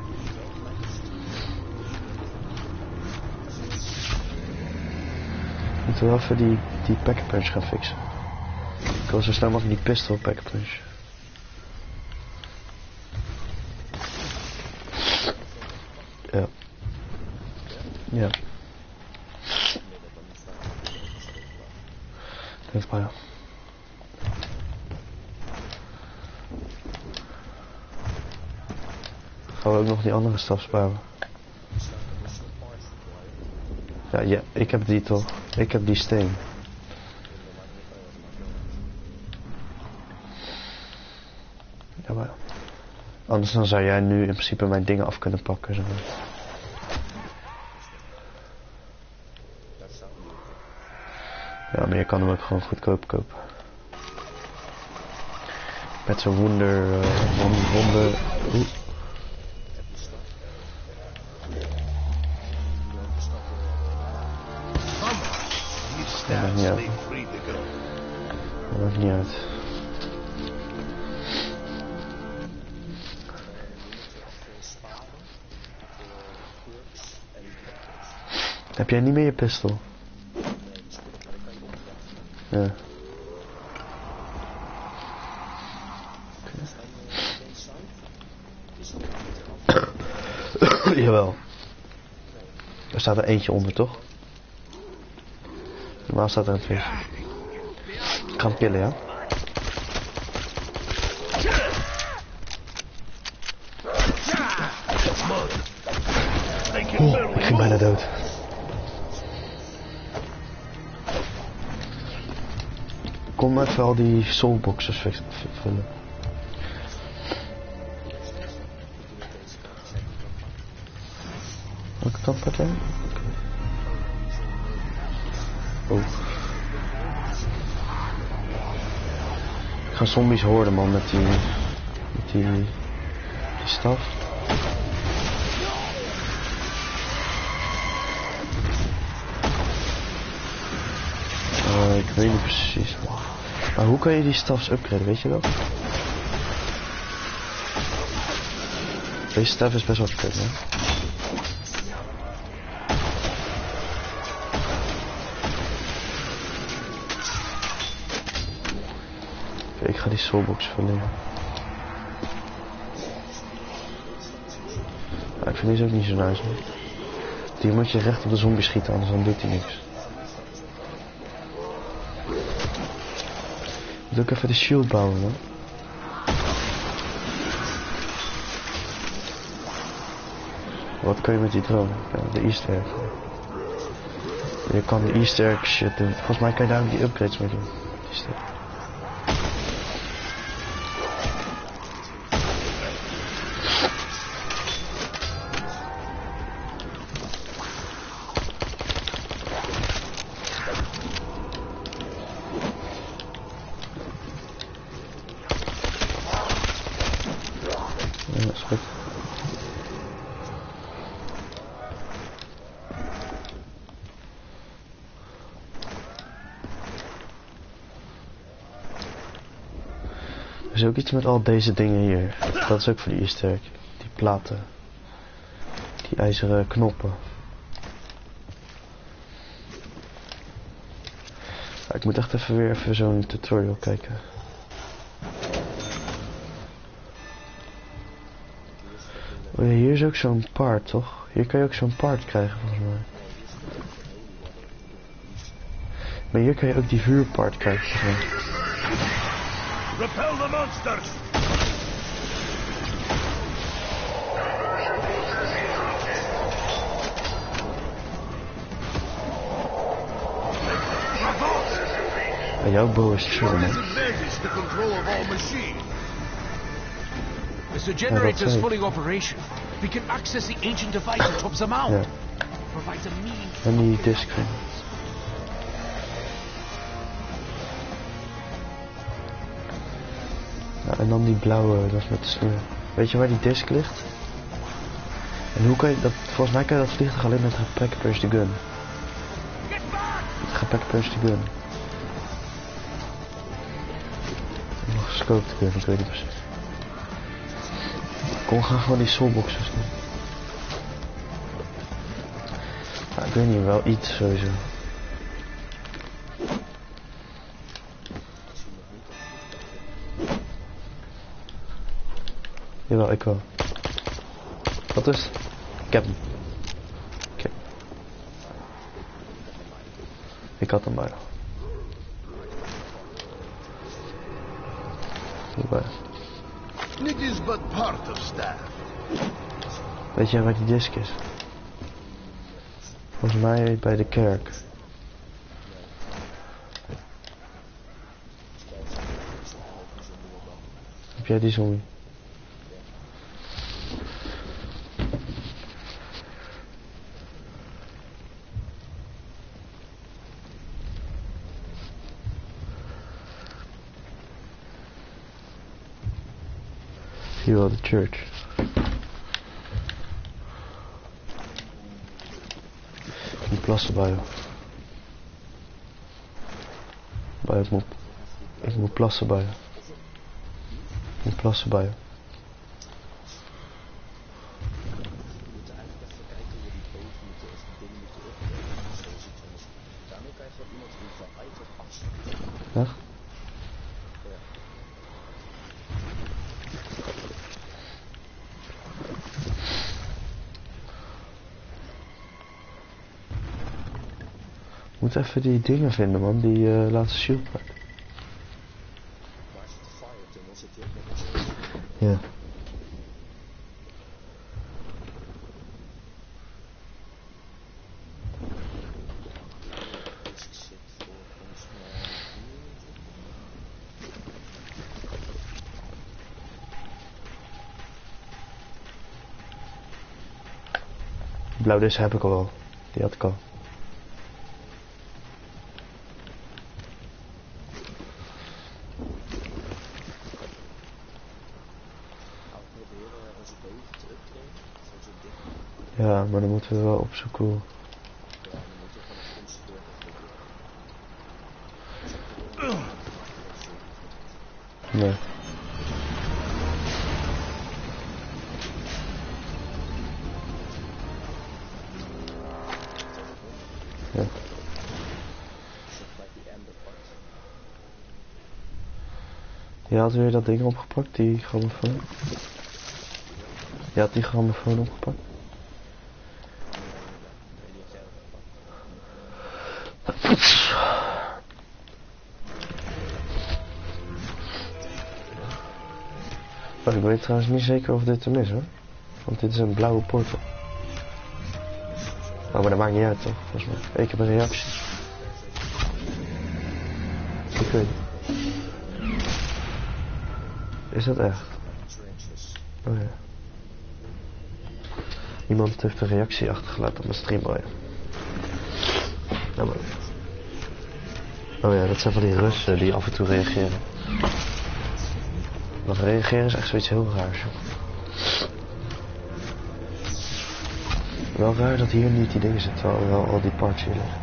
We moeten wel even die, die backup pairs gaan fixen. Ik wil zo snel mogelijk die pistol backup punch. Ja. Ja. Denk maar ja. Gaan we ook nog die andere staf sparen? Ja, ja, ik heb die toch. Ik heb die steen. Ja, maar... Anders dan zou jij nu in principe mijn dingen af kunnen pakken, zeg maar. Ja, maar je kan hem ook gewoon goedkoop kopen. Met zo'n wonder... Uh, wonder... wonder oeh. Ja, maakt niet uit. Dat maakt niet uit. Heb jij niet meer je pistool? Ja. Okay. Jawel. Er staat er eentje onder, toch? Normaal staat er een twee. Ik ga hem killen, ja? Oh, ik ging bijna dood. Kom even al die soulboxes vullen. Welke kant gaat hij? Oh. Ik ga zombies horen, man, met die... met die... die staf. Uh, ik weet niet precies, man. Maar hoe kan je die stafs upgraden, weet je dat? Deze staf is best wel kut, hè? Ik ga die soulbox verlenen. Ja, ik vind deze ook niet zo nice, man. Die moet je recht op de zombie schieten, anders dan doet hij niks. Ik moet ook even de shield bouwen, man. Wat kan je met die drone? Ja, de easter egg. Je kan de easter egg shit doen. Volgens mij kan je daar ook die upgrades mee doen. Easter egg. Er is ook iets met al deze dingen hier. Dat is ook voor die easter egg. Die platen. Die ijzeren knoppen. Ja, ik moet echt even weer even zo'n tutorial kijken. Oh ja, hier is ook zo'n part, toch? Hier kan je ook zo'n part krijgen, volgens mij. Maar hier kan je ook die vuurpart krijgen, volgens mij. Repel the monsters! En jouw bow is chill, man. As the generator is fully operational, we can access the ancient device atop the mound. Ja. Provides a meaningful. En die disc. Ja, en dan die blauwe, dat is met de sleur. Weet je waar die disc ligt? En hoe kan je dat, volgens mij kan je dat vliegtuig alleen met gepack punch the gun. Met gepack punch the gun. Nog gescoped gun, ik weet niet precies. Kom, gaan gewoon die soulboxes doen. Ja, ik weet niet, wel iets sowieso. Jawel, ik wel. Wat is het? Ik heb hem. Oké. Ik had hem bijna. Hierbij. It is but part of staff. Weet jij waar die disk is? Volgens mij bij de kerk. Heb jij die zombie? Zie je wel de church? Ik moet plassen bij je. Bij ik moet, ik moet plassen bij je. Ik moet plassen bij je. Echt? Ik moet even die dingen vinden, man, die uh, laatste shield pack. Ja. Blauw deze heb ik al wel. Die had ik al. Ja, maar dan moeten we wel opzoeken hoe. Nee. Ja. Je had weer dat ding opgepakt, die grammofoon. Je had die grammofoon opgepakt. Oh, ik weet trouwens niet zeker of dit hem is, hoor. Want dit is een blauwe portal. Oh, maar dat maakt niet uit, toch? Volgens mij. Ik heb een reactie. Ik weet het. Is dat echt? Oh ja. Iemand heeft een reactie achtergelaten op mijn stream, oh ja. Nou, maar. Oh ja, dat zijn van die Russen die af en toe reageren. Maar reageren is echt zoiets heel raars, joh. Wel raar dat hier niet die dingen zitten, terwijl wel al die parts hier liggen.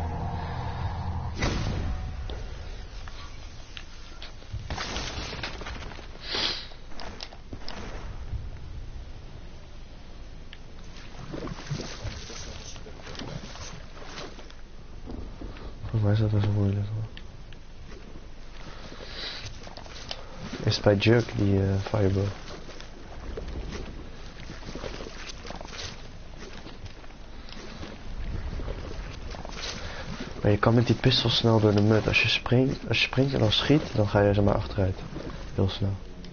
Volgens mij is dat wel zo moeilijk, hoor. Is het bij Jerk die uh, fireball? Maar je kan met die pistool snel door de mud. Als je springt, als je springt en dan schiet, dan ga je er maar achteruit. Heel snel.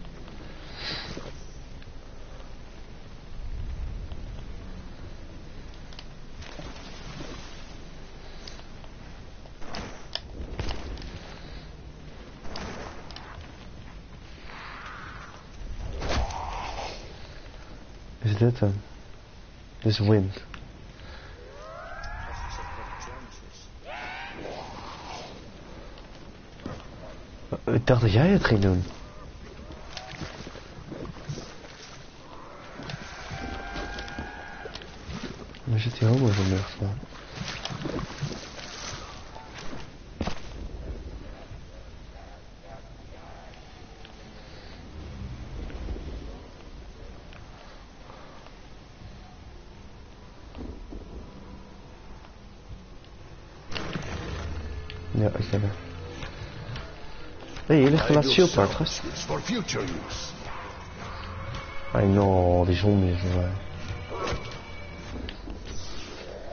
Is dit hem? Dit is wind. Ik dacht dat jij het ging doen. Waar zit die homo in de lucht, man? Ja, ik ben er. Hé, hey, hier ligt een laatste shieldpart, gast. I know, die zombie is erbij.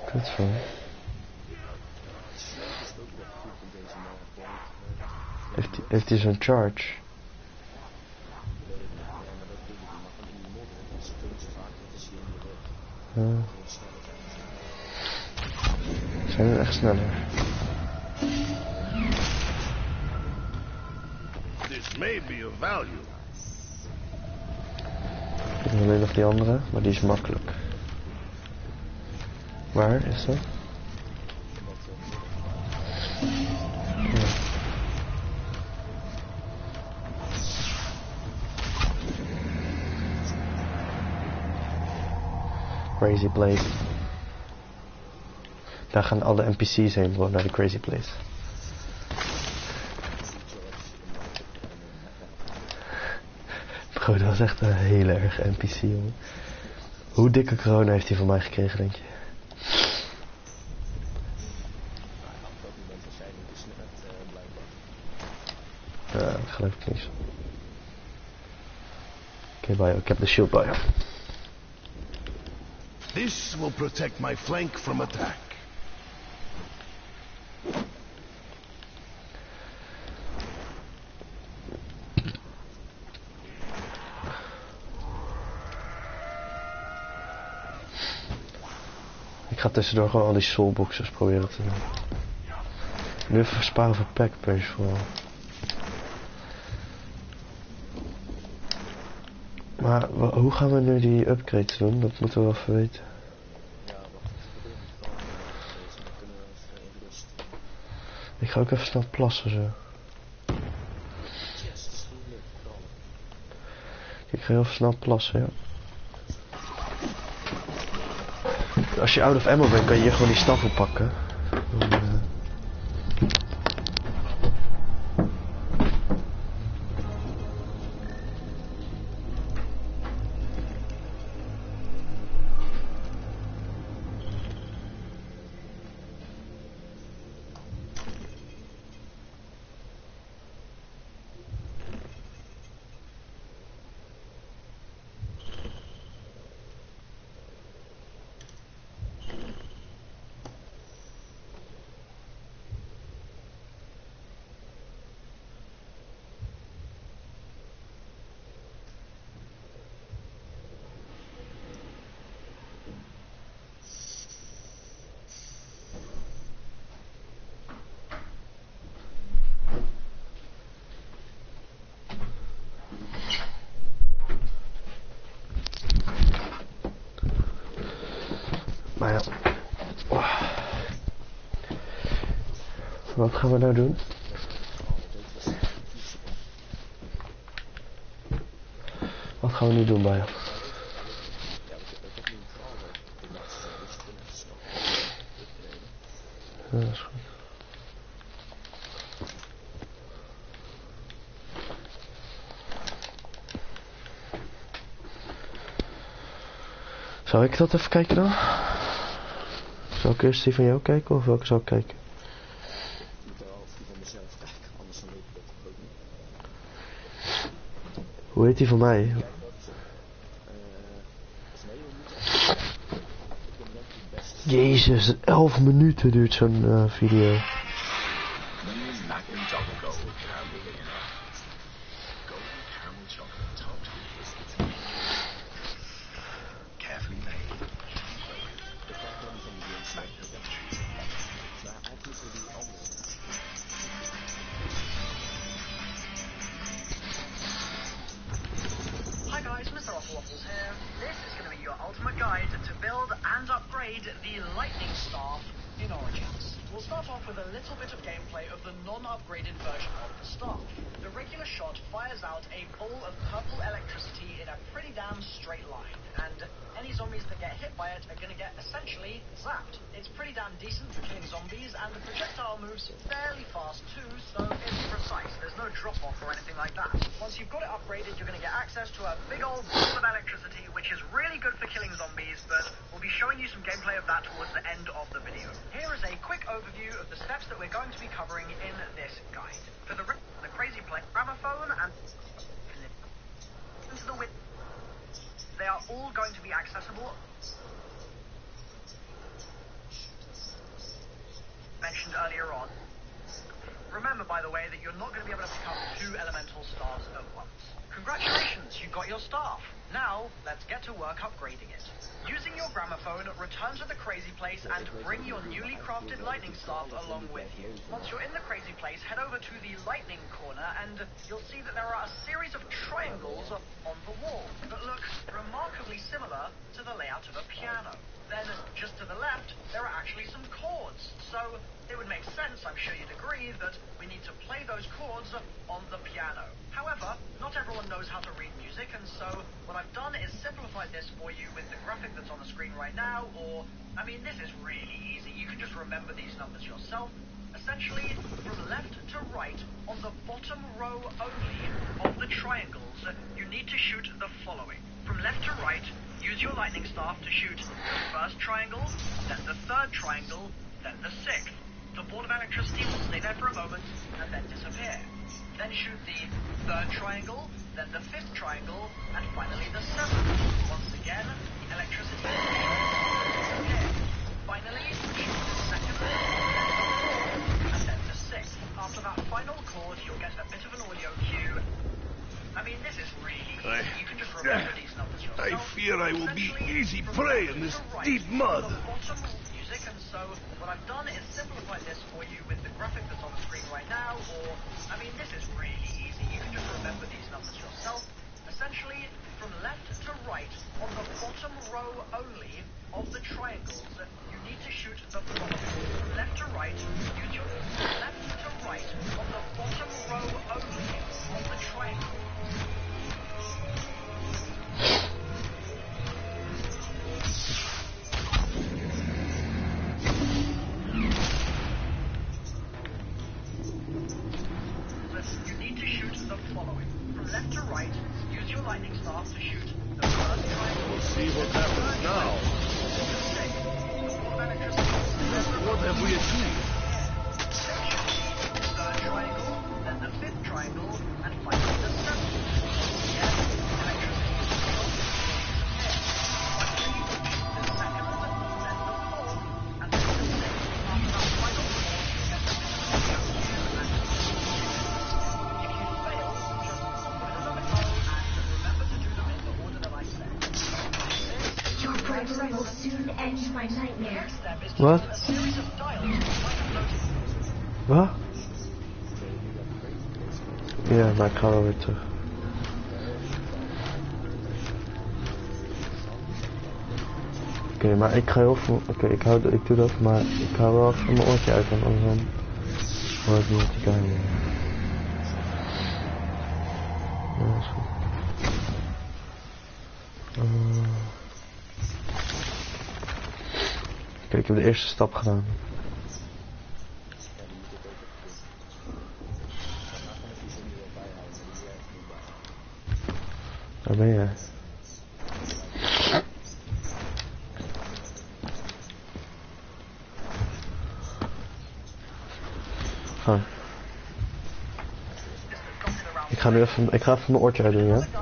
dit van? Heeft hij, heeft hij zo'n charge? Ja. Zijn er echt sneller? This may be of value. Ik heb alleen nog die andere, maar die is makkelijk. Waar is dat? Ja. Crazy Place. Daar gaan alle N P C's heen, gewoon naar de Crazy Place. Bro, dat was echt een hele erg N P C, jongen. Hoe dikke corona heeft hij van mij gekregen, denk je? Ja, dat geloof ik niet. Oké, okay, ik heb de shield bij. This will protect my flank from attack. Ik ga tussendoor gewoon al die soulboxers proberen te doen. Nu even sparen voor packpage vooral. Maar hoe gaan we nu die upgrades doen? Dat moeten we wel even weten. Ik ga ook even snel plassen zo. Ik ga heel even snel plassen, ja. Als je out of ammo bent, kan je hier gewoon die staf oppakken. Dan, uh... Maar ja. Oh. Wat gaan we nou doen? Wat gaan we nu doen bij jou? Ja, dat is goed. Zou ik dat even kijken dan? Zal ik eerst die van jou kijken of welke zou ik kijken? Ik moet wel die van mezelf kijken, anders dan weet ik dat ook niet. Hoe heet die van mij? Uh, Jezus, elf minuten duurt zo'n uh, video. mentioned earlier on. Remember, by the way, that you're not going to be able to pick up two elemental stars at once. Congratulations, you got your staff. Now, let's get to work upgrading it. Using your gramophone, return to the crazy place and bring your newly crafted lightning staff along with you. Once you're in the crazy place, head over to the lightning corner and you'll see that there are a series of triangles on the wall that look remarkably similar to the layout of a piano. Then, just to the left, there are actually some chords. So, it would make sense, I'm sure you'd agree, that we need to play those chords on the piano. However, not everyone knows how to read music, and so what I've done is simplified this for you with the graphic that's on the screen right now, or, I mean, this is really easy. You can just remember these numbers yourself. Essentially, from left to right, on the bottom row only of the triangles, you need to shoot the following. From left to right, use your lightning staff to shoot the first triangle, then the third triangle, then the sixth. The ball of electricity will stay there for a moment and then disappear. Then shoot the third triangle, then the fifth triangle, and finally the seventh. Once again, the electricity will disappear. Finally, shoot the second, then the fourth, and then the sixth. After that final chord, you'll get a bit of an audio cue. I mean, this is really easy. You can just remember these numbers yourself. I fear I will be easy prey in this deep mud. Music, and so what I've done is simplified this for you with the graphic that's on the screen right now, or, I mean, this is really easy. You can just remember these numbers yourself. Essentially, from left to right, on the bottom row only of the triangles, you need to shoot the following. From left to right, use your left to right, on the bottom row only of the triangle. You need to shoot the following. From left to right, use your lightning staff to shoot the first triangle. We'll see what happens now. What have we achieved? The third triangle, then the fifth triangle, and finally the seventh. Yes, electricity is finally, the second, then the fourth, and then the sixth. After that final chord, you get the audio cue and if you fail, just give it another go and remember to do them in the order that I said. Your bravery will soon end my nightmare. What? A series of dials you might have noticed. Wat? Ja, maar ik ga wel weer terug. Oké, okay, maar ik ga heel veel... Oké, okay, ik, hou, ik doe dat, maar ik hou wel even mijn oortje uit, want anders dan hoor ik niet wat je kan. Ja, dat is goed. Uh... Oké, okay, ik heb de eerste stap gedaan. Waar ben jij? Ga. Ik ga nu even, ik ga even mijn oortje uitdoen, ja?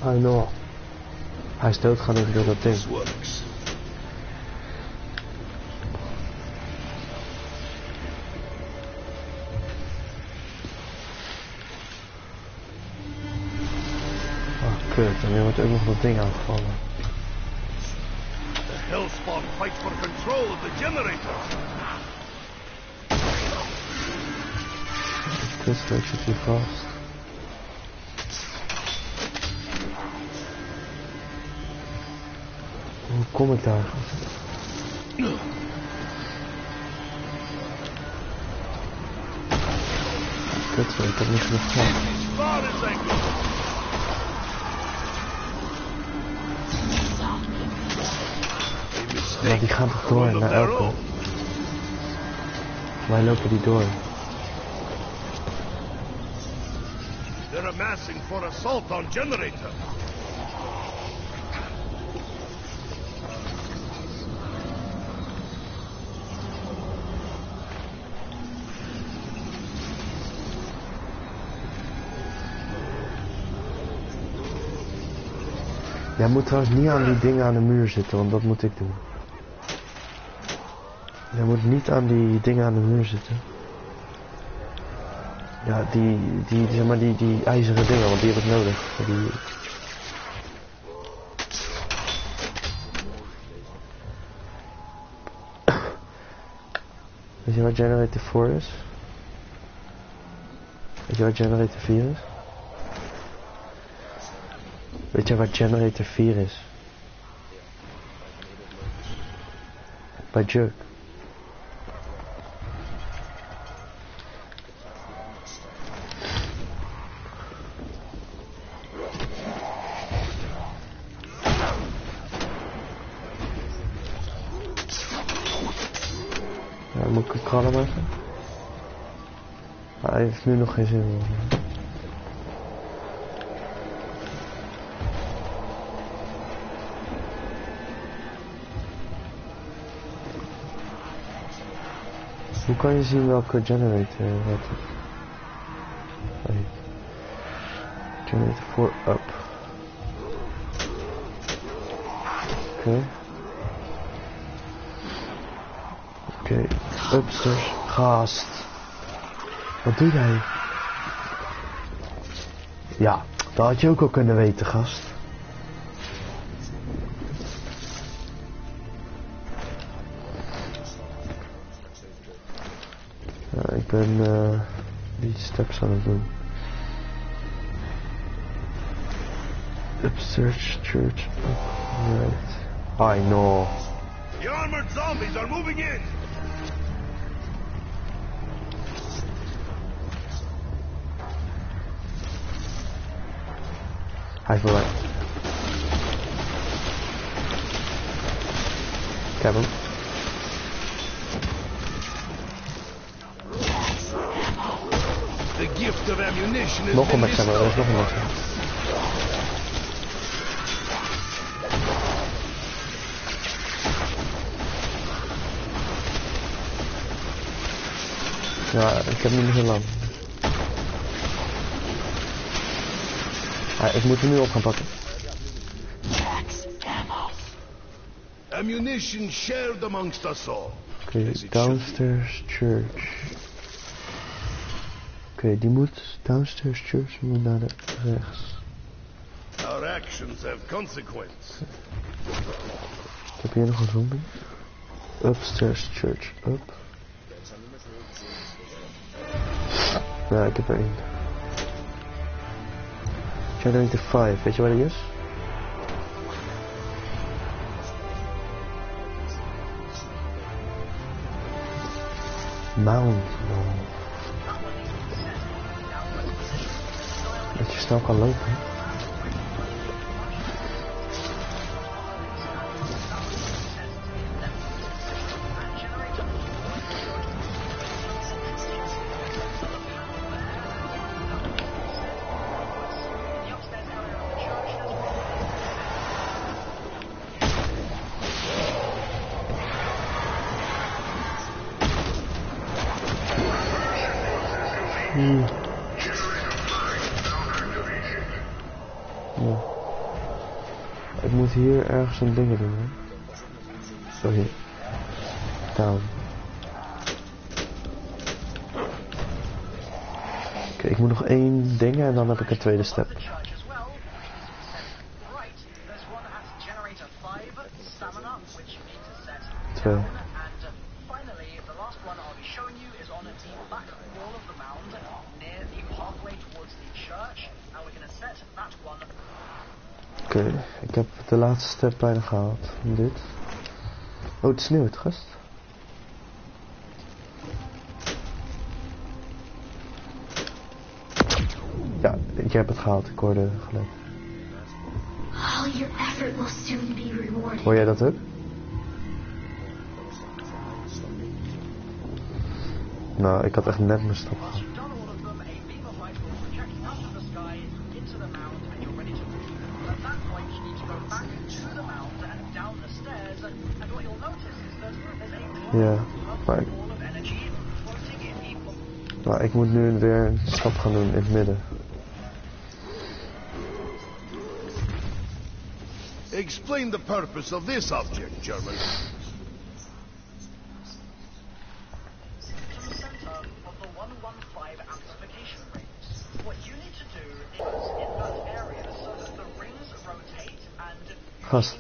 I know. Hij is doodgaan ook door dat ding. This works. Oh kut, en nu wordt ook nog dat ding aangevallen. The Hellspawn fights for control of the generator. Kutstreek zit hier vast. Hoe kom ik daar? Kutstreek, ik heb niet genoeg gehad. As far as I go. Maar die gaan toch door naar elke. Wij lopen die door. They're amassing for assault on generator. Jij moet trouwens niet aan die dingen aan de muur zitten, want dat moet ik doen. Jij moet niet aan die dingen aan de muur zitten. Ja, die, die, zeg maar, die, die ijzeren dingen, want die heb ik nodig. Voor die... Weet je wat generator vier is? Weet je wat generator vier is? Weet je wat generator vier is? Bij Jerk. Ja, moet ik een kalm maken? Hij heeft nu nog geen zin meer. Hoe kan je zien welke generator wat is? Wait. Generator four up. Oké. Okay. Oké, okay. Upstairs. Gast. Wat doe jij? Ja, dat had je ook al kunnen weten, gast. Ja, ik ben uh, die steps aan het doen. Upstairs church. Right. I know. The armored zombies are moving in. Hij is voorbij. Ik heb hem. The gift of ammunition is Nog een match hebben, er is nog een match. Ja, ik heb niet meer zo lang. Ja, ik moet hem nu op gaan pakken. Ammunition shared amongst us all. Oké, okay, downstairs church. Oké, okay, die moet downstairs church moet naar de rechts. Our actions have consequence. Ik heb hier nog een zombie. Upstairs church, up. Ja, ik heb er één. Generator vijf, weet je wat die is? Mount. Oh. Dat je snel kan lopen. Hmm. Ja. moet hier ergens een ding doen, hè? Sorry. Down. Oké, okay, ik moet nog één ding en dan heb ik een tweede step. Twee. Oké, okay, ik heb de laatste step bijna gehaald. Dit. Oh, het sneeuwt, gast. Ja, ik heb het gehaald. Ik hoorde gelijk. All your effort will soon be rewarded. Hoor jij dat ook? Nou, ik had echt net mijn stap gehad. Ja, maar ik... Maar ik moet nu weer een stap gaan doen in het midden. Explain the purpose of this object, German. Gast.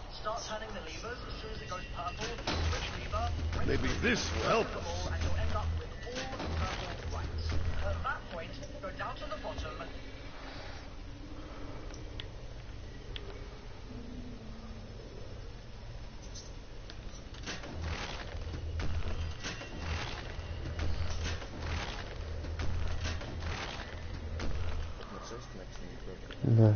Maybe this will help us. Nee.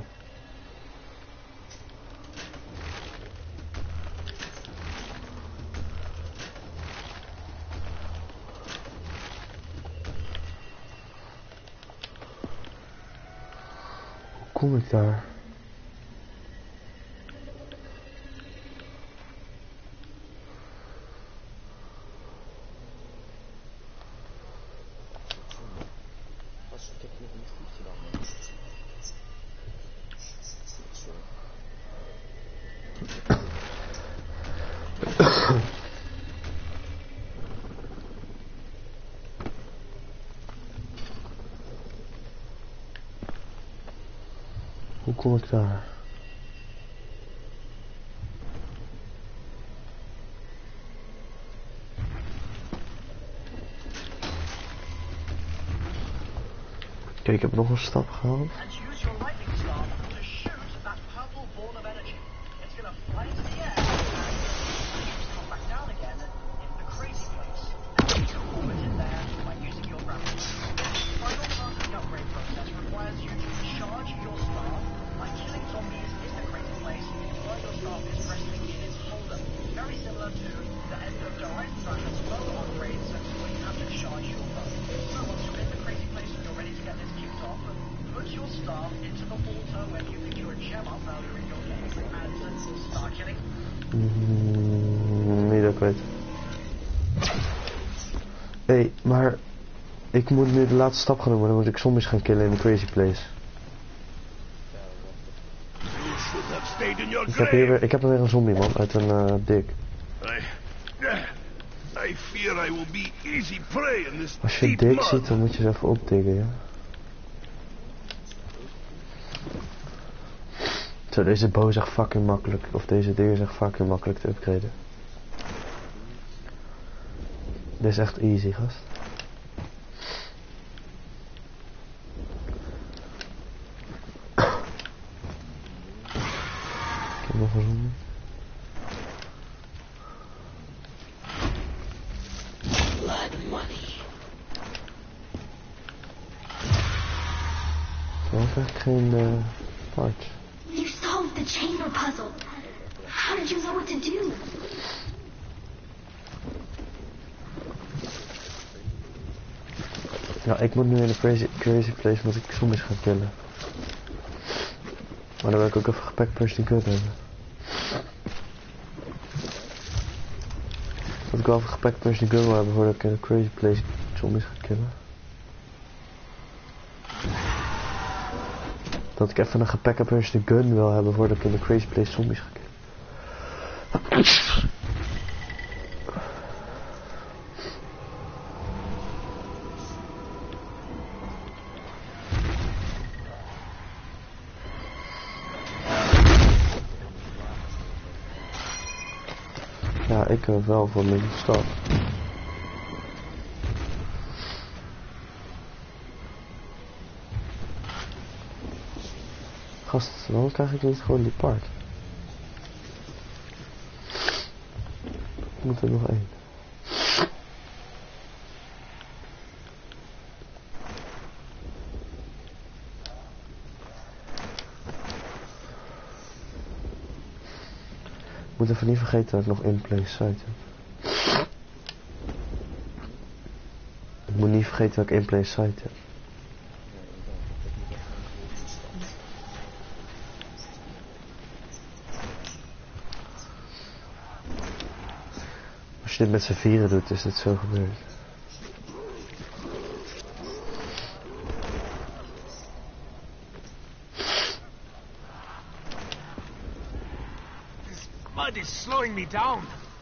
Hoe kom ik daar? Hoe kom ik daar? Kijk, ik heb nog een stap gehaald. Mm, niet dat ik weet. Hé, hey, maar ik moet nu de laatste stap gaan doen, maar dan moet ik zombies gaan killen in de crazy place. Ik heb hier weer, ik heb er weer een zombie, man, uit een uh, dik. Als je dik ziet, dan moet je ze even opdiggen, ja. Zo, deze bow is echt fucking makkelijk, of deze deur is echt fucking makkelijk te upgraden. Dit is echt easy, gast. Ik heb nog een zombie. Blood money. Waarom krijg ik geen uh, parts? You solved the chamber puzzle. How did you know what to do? Ja, ik moet nu in de crazy, crazy place moet ik zombies gaan killen. Maar dan wil ik ook even gepackpunched die gun hebben. Dat ik wel even gepackpunched die gun wil hebben voordat ik in de crazy place zombies ga killen. Dat ik even een gepack punch de gun wil hebben voordat ik in de Crazy Place zombies ga killen. Ja, ik uh, wel voor mijn stad. Gast, waarom krijg ik niet gewoon die part? Ik moet er nog één. Ik moet even niet vergeten dat ik nog in place site heb. Ik moet niet vergeten dat ik in place site heb. Als je dit met z'n vieren doet, is het zo gebeurd. Mud is slowing me down.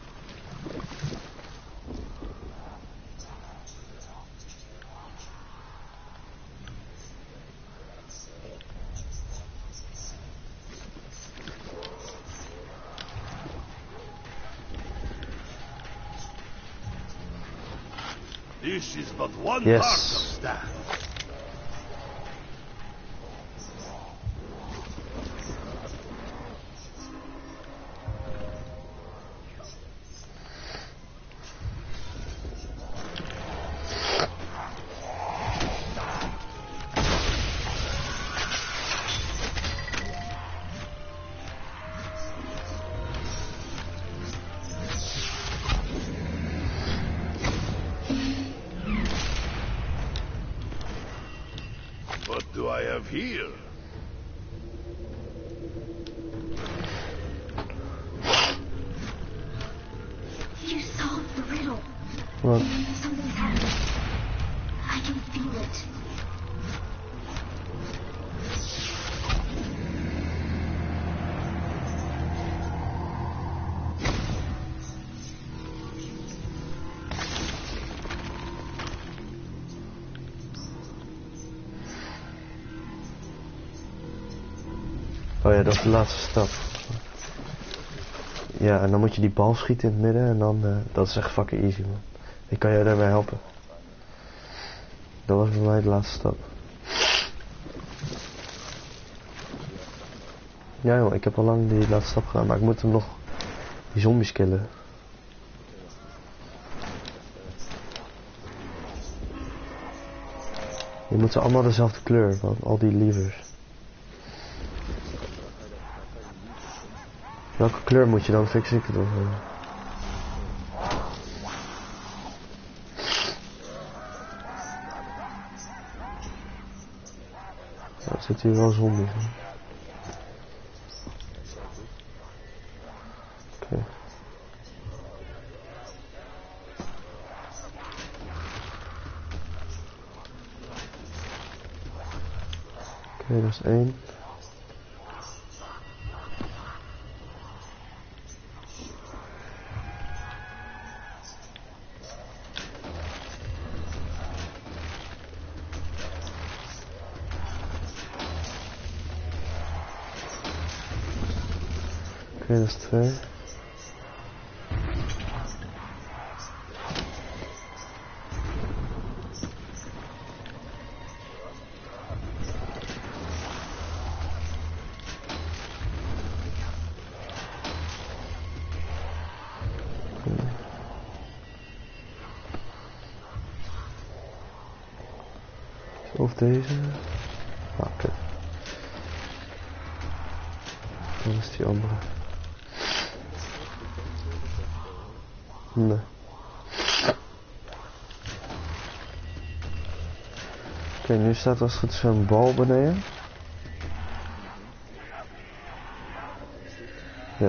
This is but one Yes. part of staff. What do I have here? You solved the riddle. Wat? Something's happening. I can feel it. Oh ja, dat is de laatste stap. Ja, en dan moet je die bal schieten in het midden en dan, uh, dat is echt fucking easy, man. Ik kan jou daarbij helpen. Dat was voor mij de laatste stap. Ja joh, ik heb al lang die laatste stap gedaan, maar ik moet hem nog, die zombies killen. Je moet ze allemaal dezelfde kleur, van al die levers. Welke kleur moet je dan fix ik het of? Ja, er zitten hier wel zombies in. Oké. Okay. Oké, okay, dat is één. Oké, dat is twee. Of deze. Ah, oké. Dan is die andere. Nee. Oké, nu staat als het goed is zo'n bal beneden. Ja.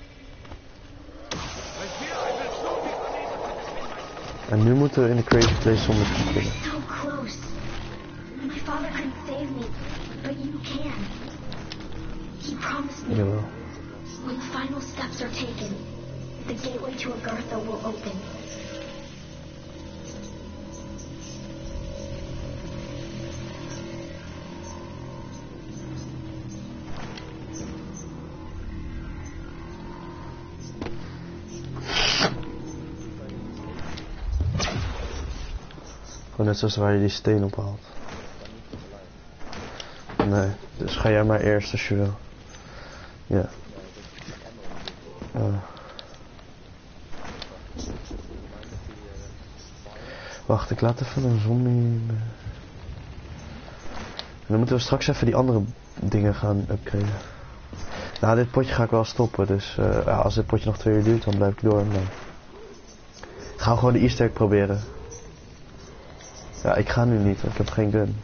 En nu moeten we in de Crazy Place zonder te killen. So close. My father couldn't save me. But you can. He promised me. Jawel. When the final steps are taken, the gateway to Agartha will open. Gewoon net zoals waar je die steen ophaalt. Nee, dus ga jij maar eerst als je wil. Ja. Uh. Wacht, ik laat even een zombie. En dan moeten we straks even die andere dingen gaan upgraden. Nou, dit potje ga ik wel stoppen, dus uh, ja, als dit potje nog twee uur duurt, dan blijf ik door. Maar... ik ga gewoon de easter egg proberen. Ja, ik ga nu niet, want ik heb geen gun.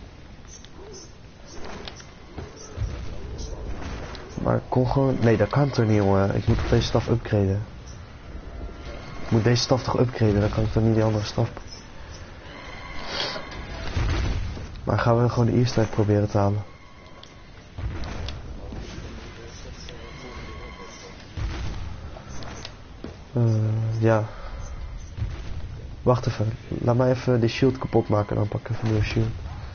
Maar ik kon gewoon... nee, dat kan toch niet, jongen. Ik moet toch deze staf upgraden. Ik moet deze staf toch upgraden, dan kan ik toch niet die andere staf. Maar gaan we gewoon de easter egg proberen te halen. Uh, ja. Wacht even. Laat mij even die shield kapot maken, dan pak ik even een nieuwe shield.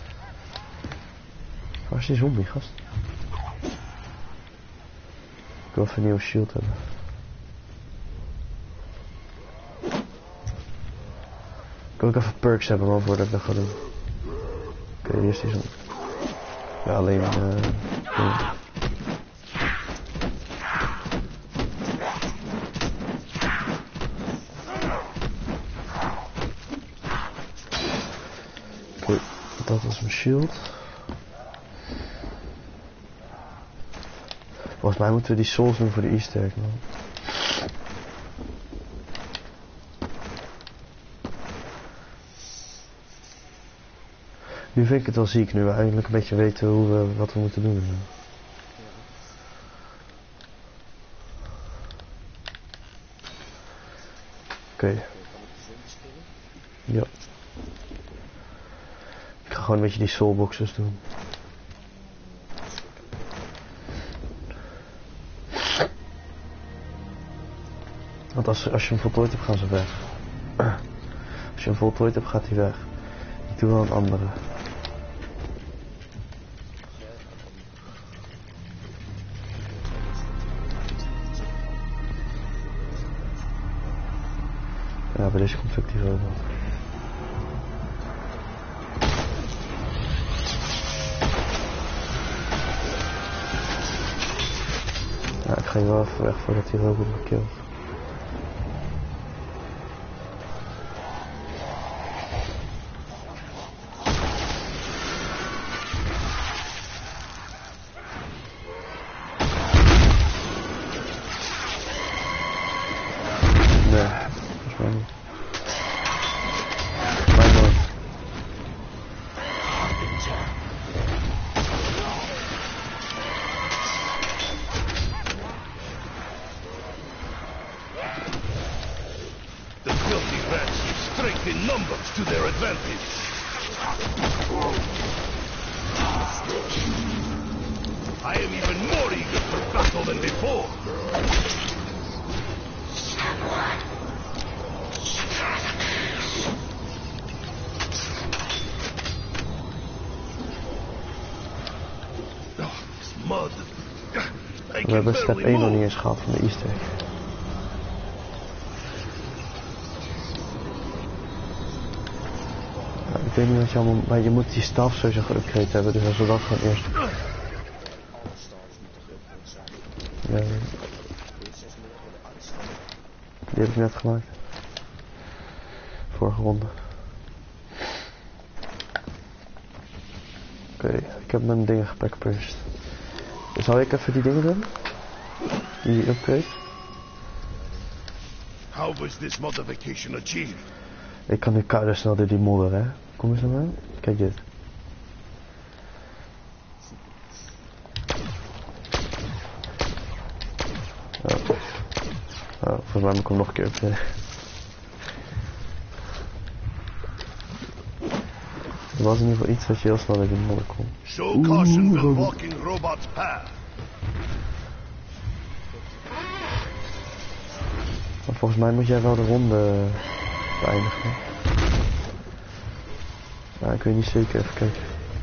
Waar is die zombie, gast? Ik wil even een nieuwe shield hebben. Ik wil ook even perks hebben, man, voordat ik dat ga doen. Oké, okay, hier is die zombie. Ja, alleen... Uh, nee. Dat is mijn shield. Volgens mij moeten we die souls doen voor de easter egg, man. Nu vind ik het wel ziek, nu we eindelijk een beetje weten hoe we, wat we moeten doen. Oké. Okay. Ja. Ik ga gewoon een beetje die soulboxes doen. Want als, als je hem voltooid hebt, gaan ze weg. Als je hem voltooid hebt, gaat hij weg. Ik doe wel een andere. Ja, bij deze komt effectief ook wat. Ja, ik ga hier wel even weg voordat hij robot me killt. Nee, volgens mij niet. Mijn nooit. The filthy rats use strength in numbers to their advantage. I am even more eager for battle than before. Oh, this mud. I We hebben can step barely één nog niet move. eens gehad van de easter egg. Ja, ik weet niet wat je allemaal... maar je moet die staf sowieso geupgrade hebben, dus als we dat gewoon eerst... Ja, die heb ik net gemaakt. Vorige ronde. Oké, okay, ik heb mijn dingen gepackpurged. Zal ik even die dingen doen? Die upgrade? How was this modification achieved? Ik kan nu kouder snel door die modder, hè. Kom eens naar mij. Kijk dit. Oh. Oh, volgens mij moet ik hem nog een keer upgraden. Er was in ieder geval iets wat je heel snel in de modder kon. Show caution when walking robot's path. Maar volgens mij moet jij wel de ronde beëindigen. Ja, ik weet niet zeker, even kijken.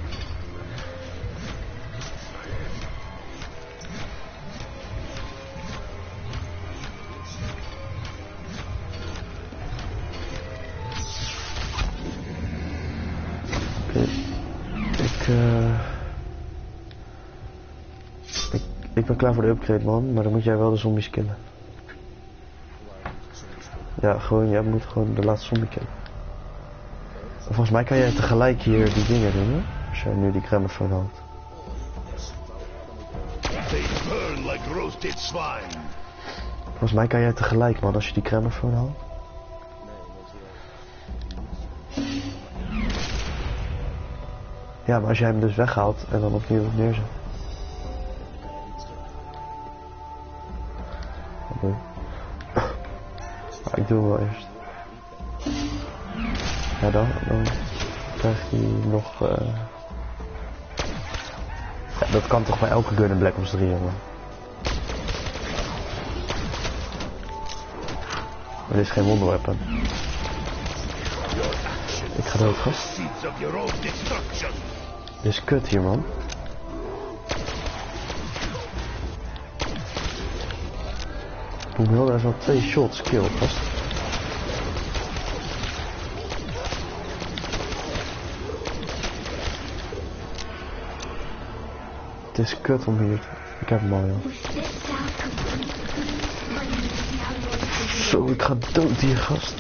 Oké, ik, uh... ik, ik ben klaar voor de upgrade, man, maar dan moet jij wel de zombies killen. Ja, gewoon, jij moet gewoon de laatste zombie killen. Volgens mij kan jij tegelijk hier die dingen doen, hè? Als jij nu die grammofoon houdt. Volgens mij kan jij tegelijk, man, als je die grammofoon houdt. Ja, maar als jij hem dus weghaalt en dan opnieuw op neerzet. Oké. Maar ik doe hem wel eerst. Ja, dan, dan krijgt hij nog... Uh... Ja, dat kan toch bij elke gun in Black Ops drie, jongen. Maar dit is geen wonderweapon. Ik ga dood, gast. Dit is kut hier, man. Hoewel, daar is al twee shots kill, gast. Het is kut om hier te... Ik heb hem al, joh. Zo, ik ga dood hier, gast.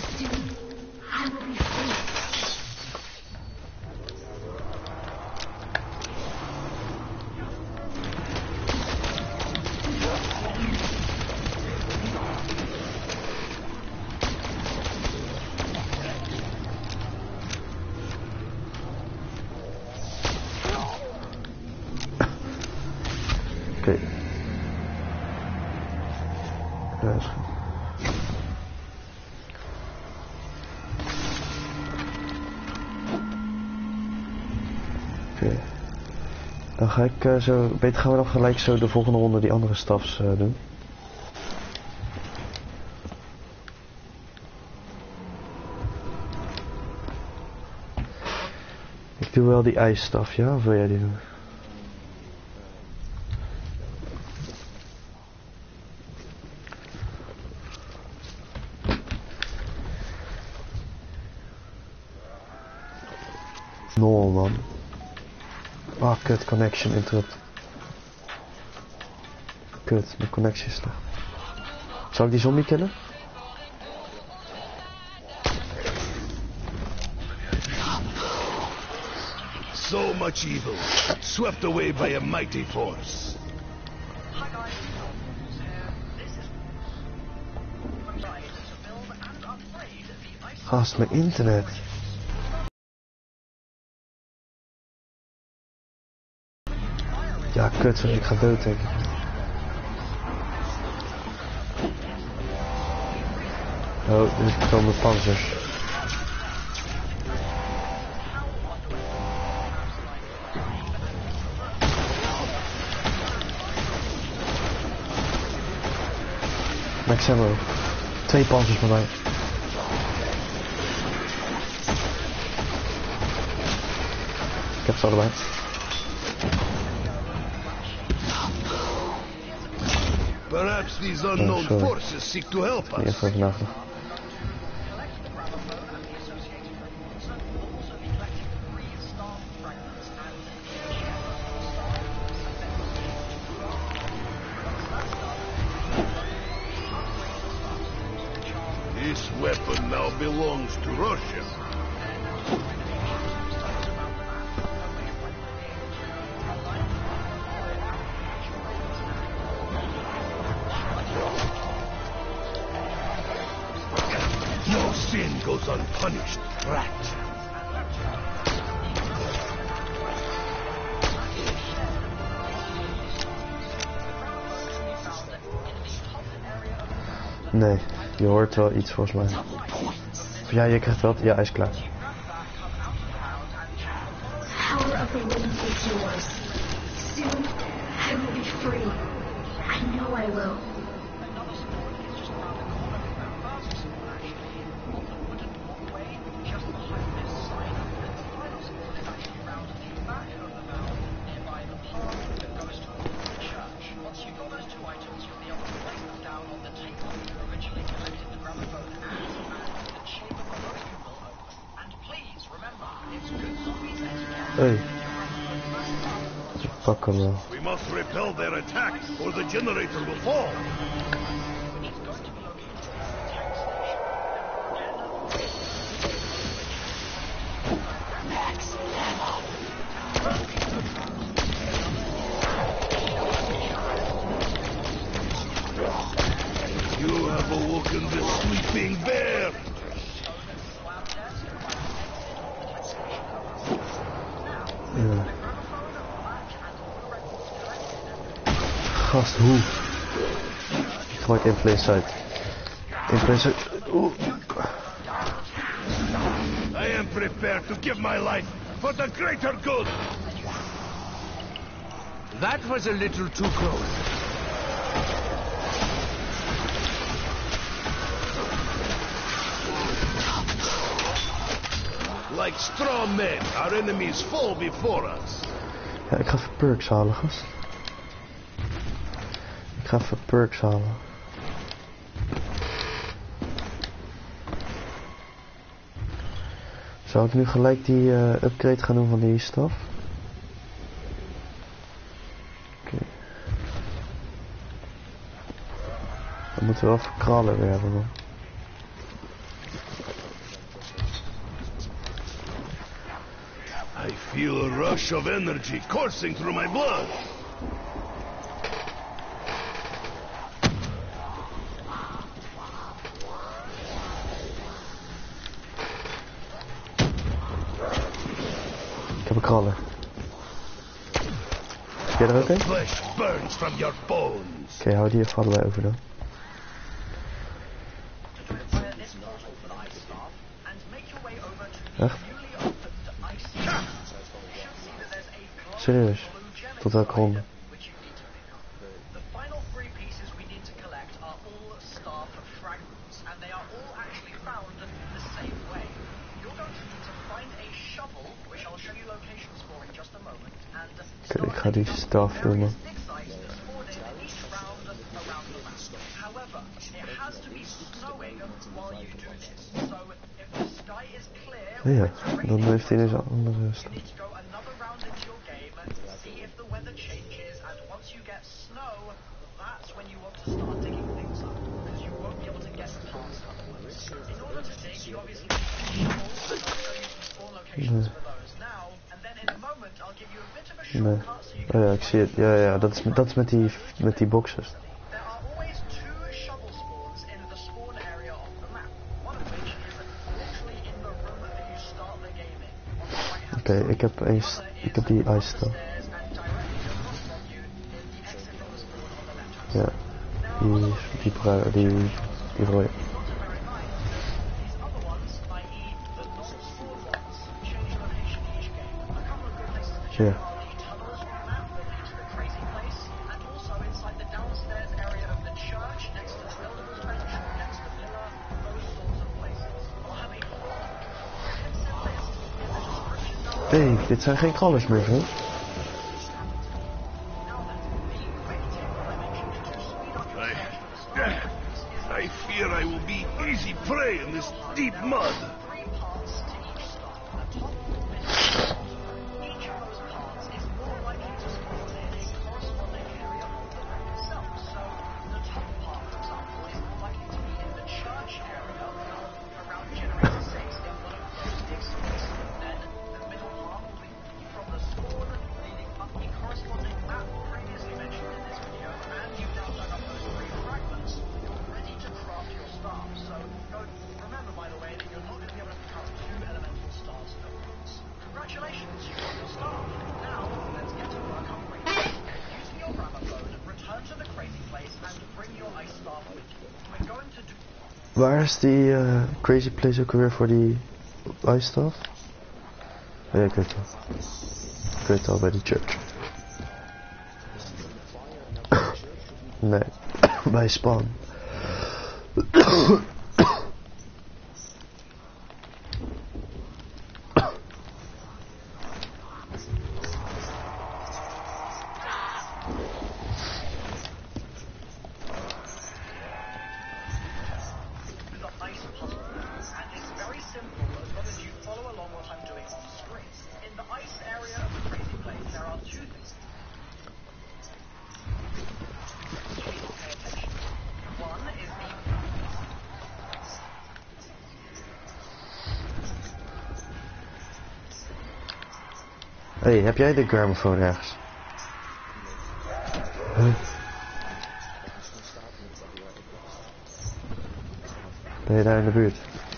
Oké. Ja, is goed. Oké. Dan ga ik uh, zo... Beter gaan we dan gelijk zo de volgende ronde die andere staffs uh, doen. Ik doe wel die ijsstaf, ja? Of wil jij die doen? No, man. Ah, kut, connection interrupt. Kut, mijn connectie is slecht. Zal ik die zombie killen? So much evil, swept away by a mighty force. Gast, mijn internet. Ja, kut, sorry, ik ga dood, denk ik. Oh, dit komen panzers. Max ammo. Twee panzers bij mij. Ik heb ze allebei. Perhaps these unknown oh, forces seek to help us. Even over nagedacht. This weapon now belongs to Russia. No sin goes unpunished, rat. Nee, je hoort wel iets volgens mij. Ja, je krijgt wel... Ja, hij is klaar. the wind is yours. Soon, I will be free. I know I will. Another spawn is just around the corner from that first spawn, actually, on the wooden walkway just behind this sign. And the final spawn is actually around the back of the mound, nearby the path that goes towards the church. Once you've got those two items, you'll be able to place them down on the table you originally collected the gramophone at, and the chamber below you will open. And please, remember, it's good zombies etiquette. Hey. Fuck them wel. We must repel their attack, or the generator will fall. It's going to be located in the tank station. Max ammo. You have awoken the sleeping bear. Ja. Gast, hoe? Ik gooi het in place site. In place site. Oeh. I am prepared to give my life for the greater good. That was a little too close. Like straw men, our enemies fall before us. Ja, ik ga even perks halen, gast. Ik ga even perks halen. Zou ik nu gelijk die uh, upgrade gaan doen van die staf? Oké. Okay. Dan moeten we wel verkrallen weer hebben, man. I feel a rush of energy coursing through my blood. Ik heb een kraller. Heb jij er ook een? Flesh burns from your bones. Oké, okay, hou die even allebei over dan. Echt? Serieus? Tot welke ronde? The final three pieces we need to collect are all staff fragments, and they are all actually found the same way. You're going to need to find a shovel, which I'll show you locations for in just a moment, and Oké, ik ga die staf doen, man. However, it has to be snowing while you do this. So if the sky is clear, Ja, dan heeft hij dus een andere staf. you need to go another round into your game, see if the weather changes, and once you get snow, that's when you want to start digging things up, because you won't be able to get past otherwise. In order to dig, you obviously need to shovels, and I'll show you some spawn locations for those now, and then in a moment I'll give you a bit of a shortcut so you can... Oh ja, ik zie het. Ja, ja, dat is, dat is met die, met die boxes. There are always two shovel spawns in the spawn area of the map, one of which is literally in the room that you start the game in. Oké, okay, ik heb eens, ik heb die ice staf. Ja, die, die bruin, die, die rode. Ja. Hey, dit zijn geen krallers meer, vriend. I fear I will be easy prey in this deep mud. Waar is die uh, crazy place ook weer voor die ice stuff? Ja, ik weet het wel. Ik weet het al bij de church. Nee, bij Spawn. Hé, hey, heb jij de grammofoon ergens? Huh? Ben je daar in de buurt?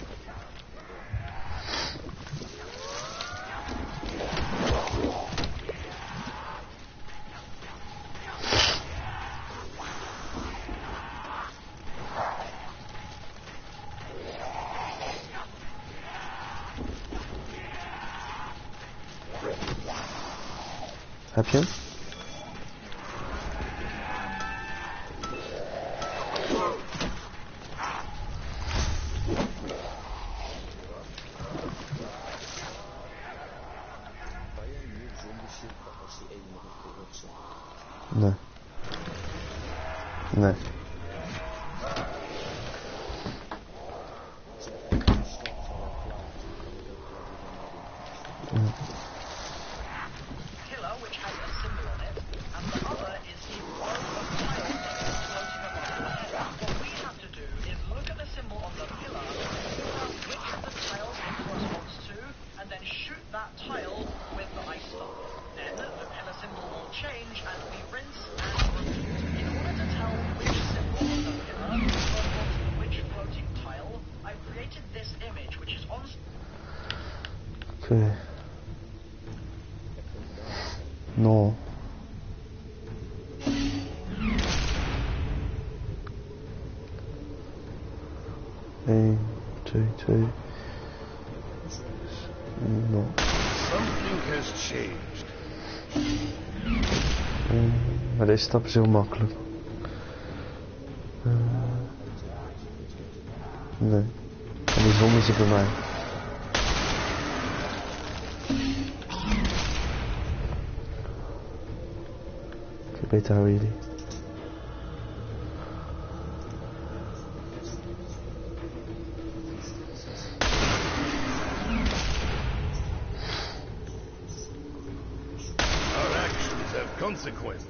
Heb je hem? Nee. Nee. Mm. Okay. No. Eén, twee, twee. No. Something has changed. Um, maar deze stap is heel makkelijk. Uh, nee. En die zon is er bij mij. Oké, beter houden jullie. Our actions have consequence.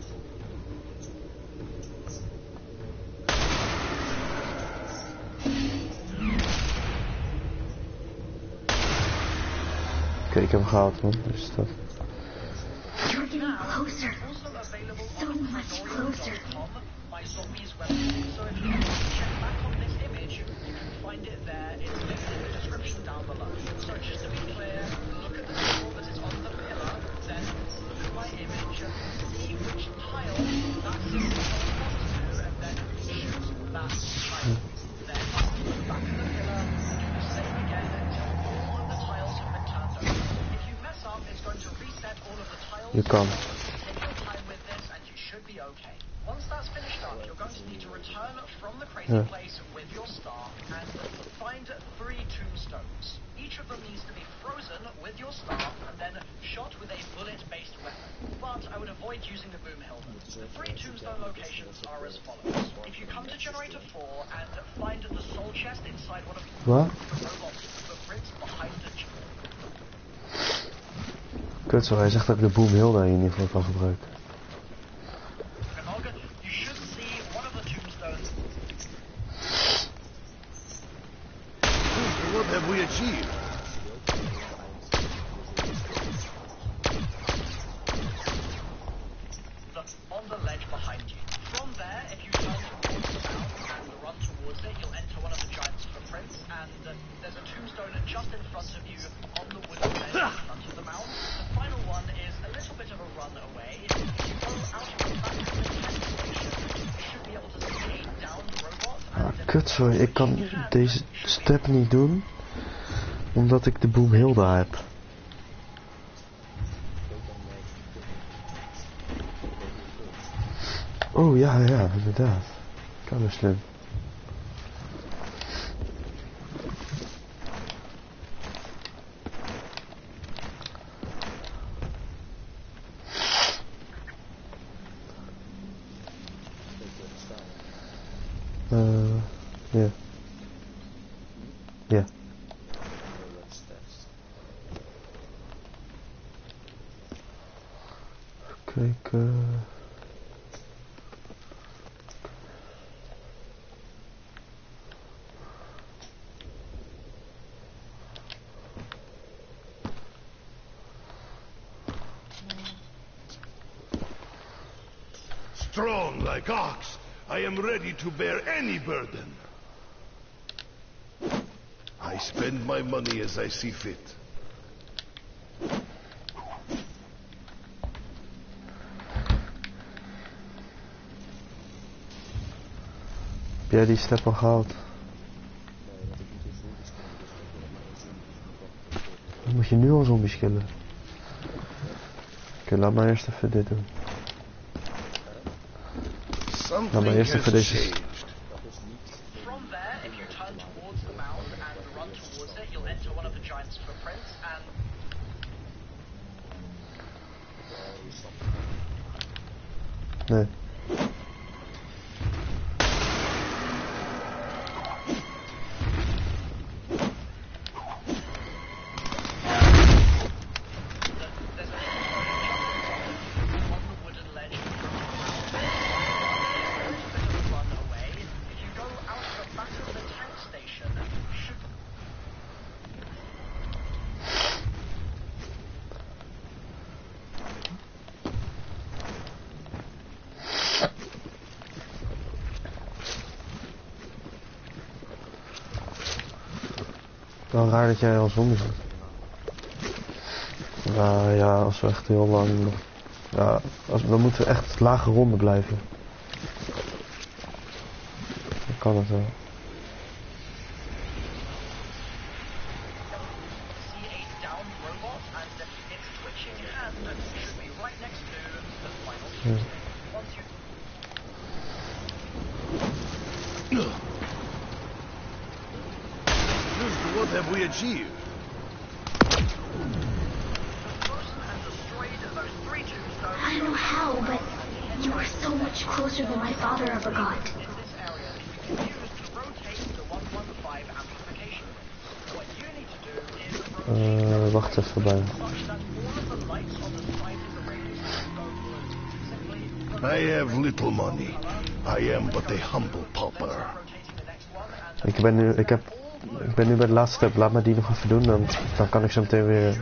Oké, ik heb hem gehaald, man. Dus dat. You're getting closer. So much closer. My zombies website. So if you ever want to check back on this image, you can find it there. It's linked in the description down below. So just to be clear, look at the symbol that is on the pillar, then look at my image, see which tile that symbol corresponds to, and then shoot that tile. Then look back at the pillar and do the same again until all of the tiles have been turned over. If you mess up, it's going to reset all of the tiles. Je kan. Take your time with this and you should be okay. Once that's finished up, you're going to need to return from the crazy Yeah. place with your staff and find three tombstones. Each of them needs to be frozen with your staff and then shot with a bullet-based weapon. But I would avoid using the boom hilda. The three tombstone locations are as follows. If you come to generator four and find the soul chest inside one of Wat? the robot's footprints behind the ch- Kut zo, hij zegt dat ik de boom Hilda in ieder geval kan gebruiken. you should see one of the tombstones. What have we achieved? The, on the ledge behind you. From there, if you turn towards the mound and run towards it, you'll enter one of the giant's footprints, and uh, there's a tombstone just in front of you on the wooden ledge in front of the mound. The final one is a little bit of a run away. If you go out of the back of the test station, you should be able to see a downed robot. Ah, kut zo, ik kan deze step niet doen. Omdat ik de boom Hilda heb. Oh ja, ja, inderdaad. Kan wel slim. Uh, yeah. Yeah. Kijken. Strong like ox, I am ready to bear any burden. I spend my money as I see fit. Heb jij die step al gehaald? Dan moet je nu al zombies killen. Oké, okay, laat maar eerst even dit doen. Laat maar eerst even deze... From there, if you turn towards the mound and run towards it, you'll enter one of the giant's footprints and... Nee. Wel raar dat jij al zombies hebt. Nou ja, als we echt heel lang... Ja, als, dan moeten we echt lage ronde blijven. Dan kan het wel. Ja. What have we achieved? I don't know how, but you are so much closer than my father ever got. Uh, wacht even bij. I have little money. I am but a humble pauper. Ik ben nu, ik heb, ik ben nu bij de laatste step. Laat me die nog even doen, dan, dan kan ik zo meteen weer...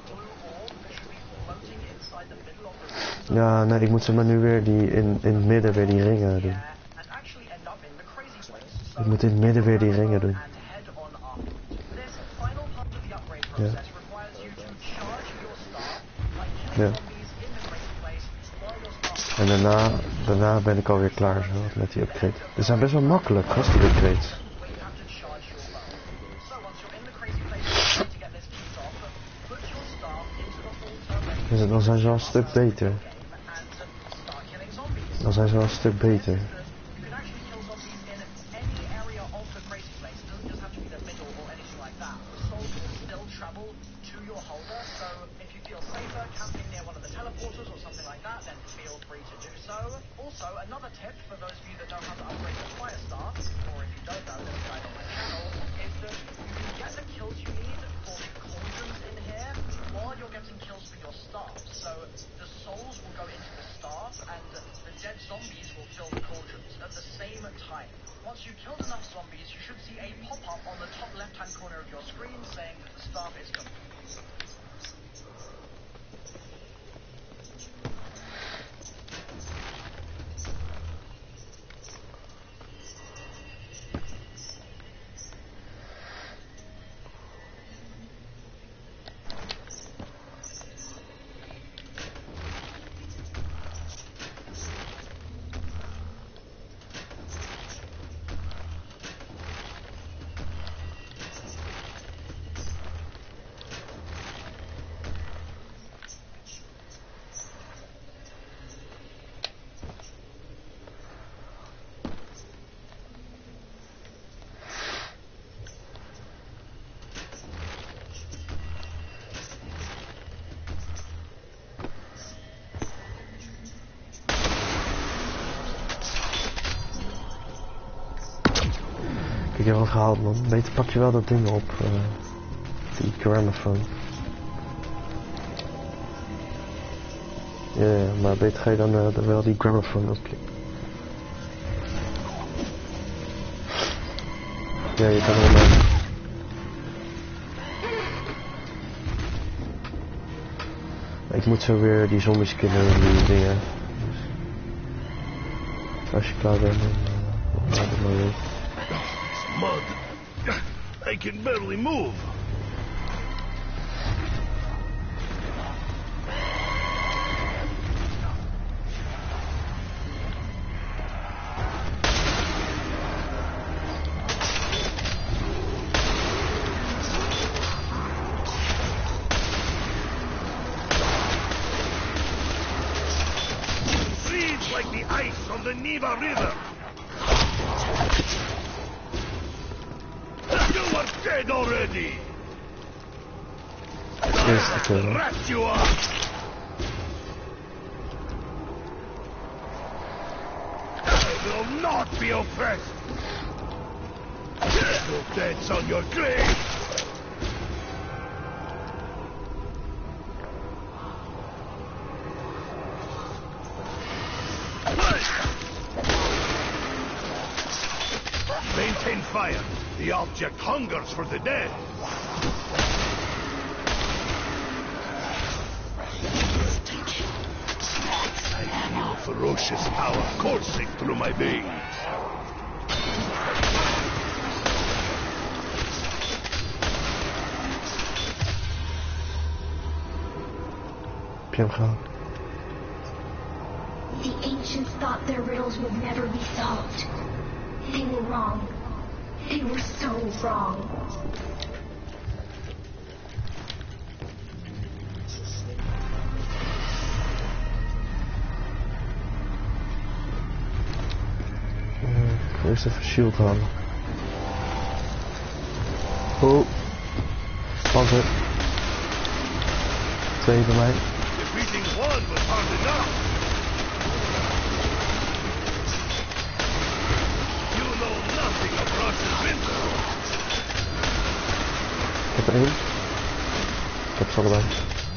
Ja, nee, ik moet ze maar nu weer die in, in het midden weer die ringen doen. Ik moet in het midden weer die ringen doen. Ja. Ja. En daarna, daarna ben ik alweer klaar zo, met die upgrade. Ze zijn best wel makkelijk, gast, die upgrades. Dus dan zijn ze wel een stuk beter. Dan zijn ze wel een stuk beter. Ik heb wat gehaald, man. Beter pak je wel dat ding op. Uh, die gramophone. Ja, ja, maar beter ga je dan uh, wel die gramophone opklikken. Ja, je kan wel mee. Ik moet zo weer die zombies killen en die dingen. Dus als je klaar bent, dan uh, laat het maar weer. Mud. I can barely move. Freeze like the ice on the Neighbour River. Dead already. Ah, rat you are. I will not be oppressed. No deaths on your grave. Maintain fire. The object hungers for the dead. I feel ferocious power coursing through my veins. Heb je hem gehaald? The ancients thought their riddles would never be solved. They were wrong. They were so wrong. Uh, ik ga eerst even shield halen. Oh. Panzer. Twee bij mij. Defeating one was hard enough. You know nothing of Russian winter. Ik heb er één. Ik heb ze allebei.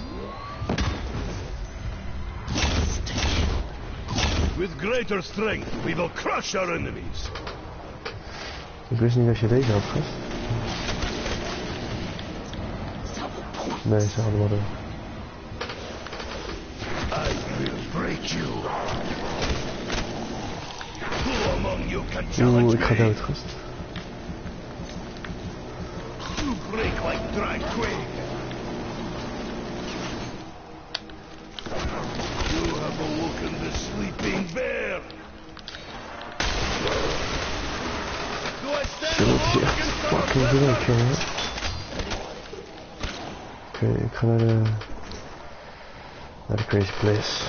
With greater strength, we will crush our enemies. Ik wist niet dat je deze had, gast. Nee, ze hadden wel er. I will break you. Who among you can challenge Oeh, ik ga me? dood, gast. You break like dry twig. You have awoken the sleeping bear. Do I stand Zo, het is alone echt against fucking our druk, jongen. Oké, okay, ik ga naar de... naar de crazy place.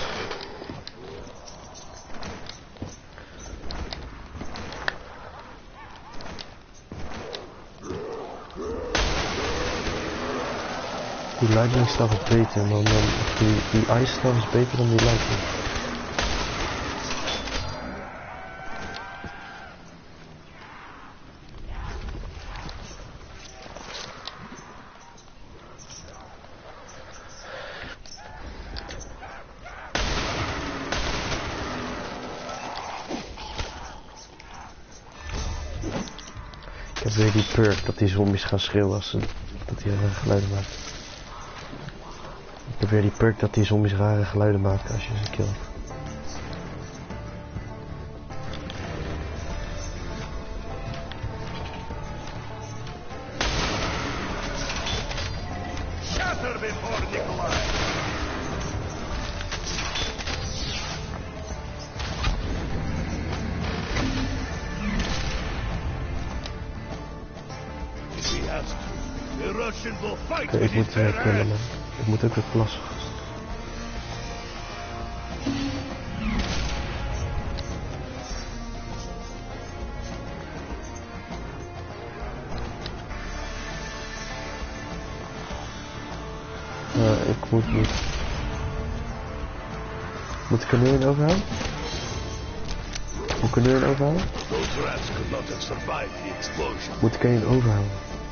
Die lightning staff is beter, man. Dan, die, die ice staff is beter dan die lightning. Ik heb weer die perk dat die zombies gaan schreeuwen als ze, dat die rare geluiden maken. Ik heb weer die perk dat die zombies rare geluiden maken als je ze killt. Shatter before Nikolai. If he has to, the Russian will fight Oké, with ik his moet weer bare killen, hands. man. Ik moet ook weer plassen. Uh, ik moet niet. Moet ik er nu een overhouden? Hoe kunnen we een overhalen? Those rats could not have survived the explosion. Moet ik een overhalen?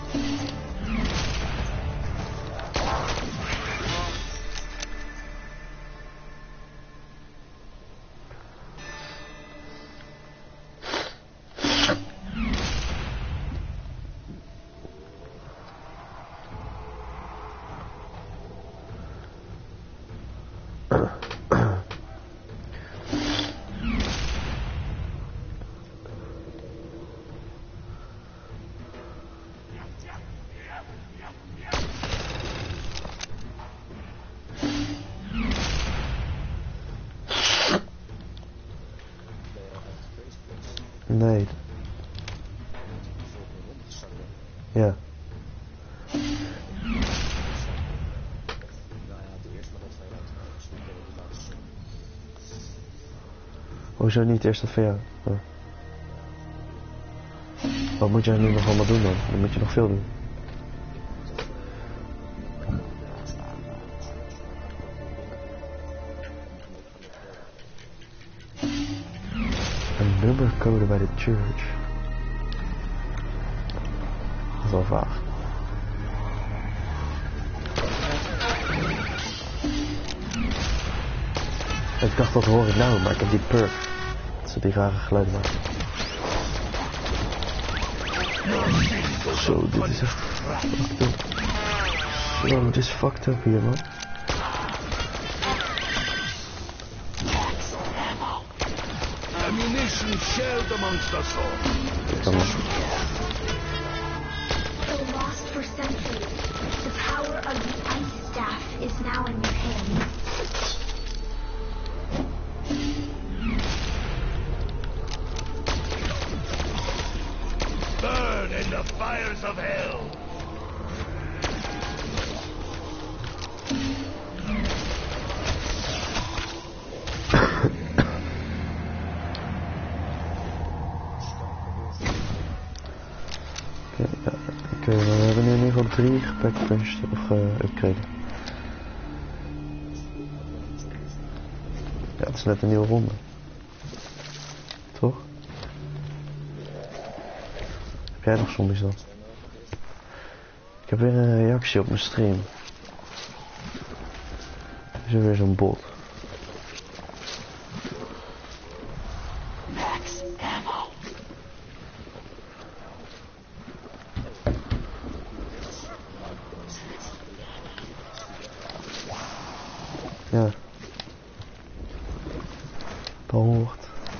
Nee. Ja. Nou ja, de eerste maar dat wij uit zoeken we laten zien. Hoezo niet eerst dat van jou? Ja. Wat moet jij nu nog allemaal doen dan? Dan moet je nog veel doen. Een nummercode bij de church. Dat is wel vaag. Ik dacht dat hoor ik nou, maar ik heb die perk. Dat ze die rare geluiden maken. Zo, dit is echt fucked up. Zo, dit is fucked up hier, man. Ammunition shared amongst us all. Kom maar. Though lost for centuries, the power of the ice staff is now in your hands. Burn in the fires of hell. Oké, we hebben nu in ieder geval drie gepackpunched of geupgraden. Ja, het is net een nieuwe ronde. Toch? Heb jij nog zombies dan? Ik heb weer een reactie op mijn stream. Is er weer zo'n bot. Ja. Dat hoort.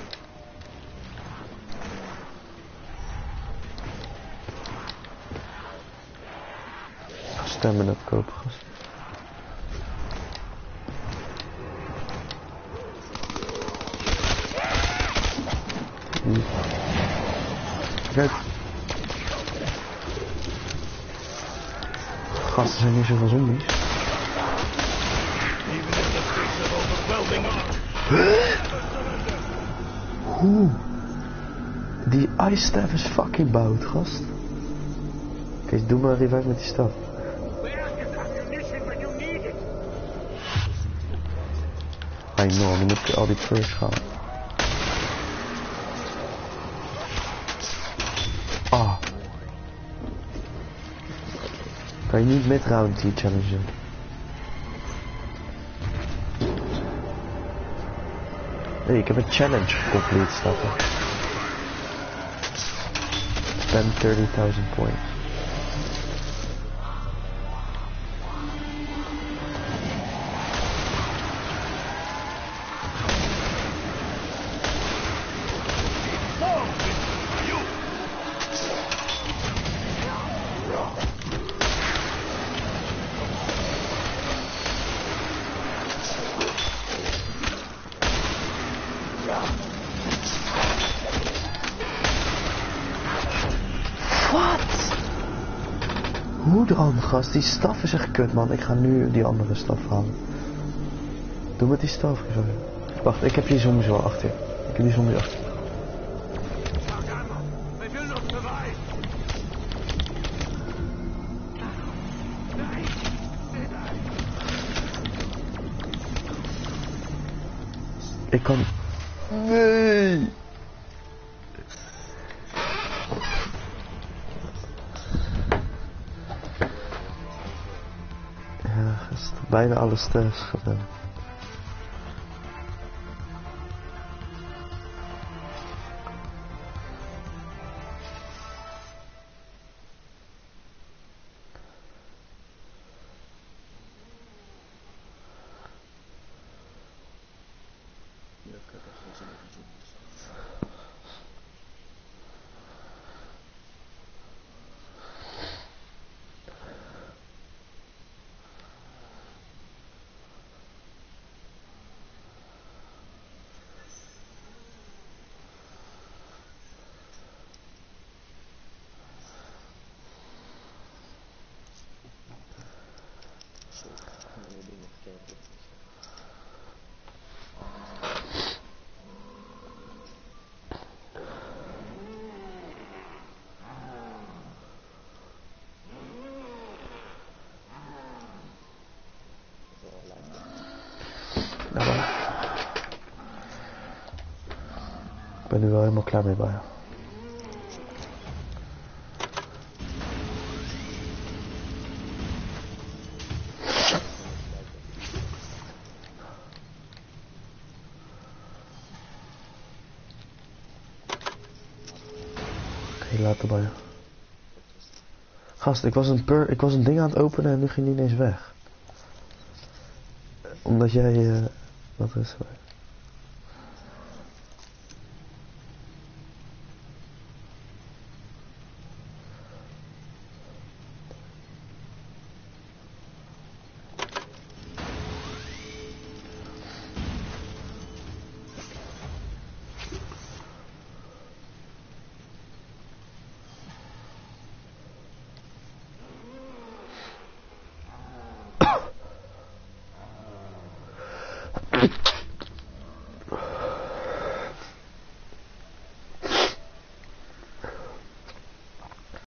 Stemmen opkopen, gast. Hier. Kijk. Gast, er zijn niet zoveel zombies. Oeh. Die ice staff is fucking bout, gast. Oké, doe maar een revive met die staf. I know, nu moet ik al die perks gaan. Ah. Kan je niet met round die challengen? Nee, ik heb een challenge complete stappen. Spend thirty thousand points. Hoe dan, gast? Die staf is echt kut, man. Ik ga nu die andere staf halen. Doe met die staf. Wacht, ik heb die zombies wel achter. Ik heb die zombies achter. Ik kan... Nee! bijna alle stairs gedaan. Ja, ik heb er geen zin in zoeken. Zo, ik heb meer dingen gekeken. Nou, maar. Ik ben nu wel helemaal klaar mee bij. Oké, later bij. Gast, ik was, een per, ik was een ding aan het openen en nu ging die ineens weg. Omdat jij... Uh, wat is er?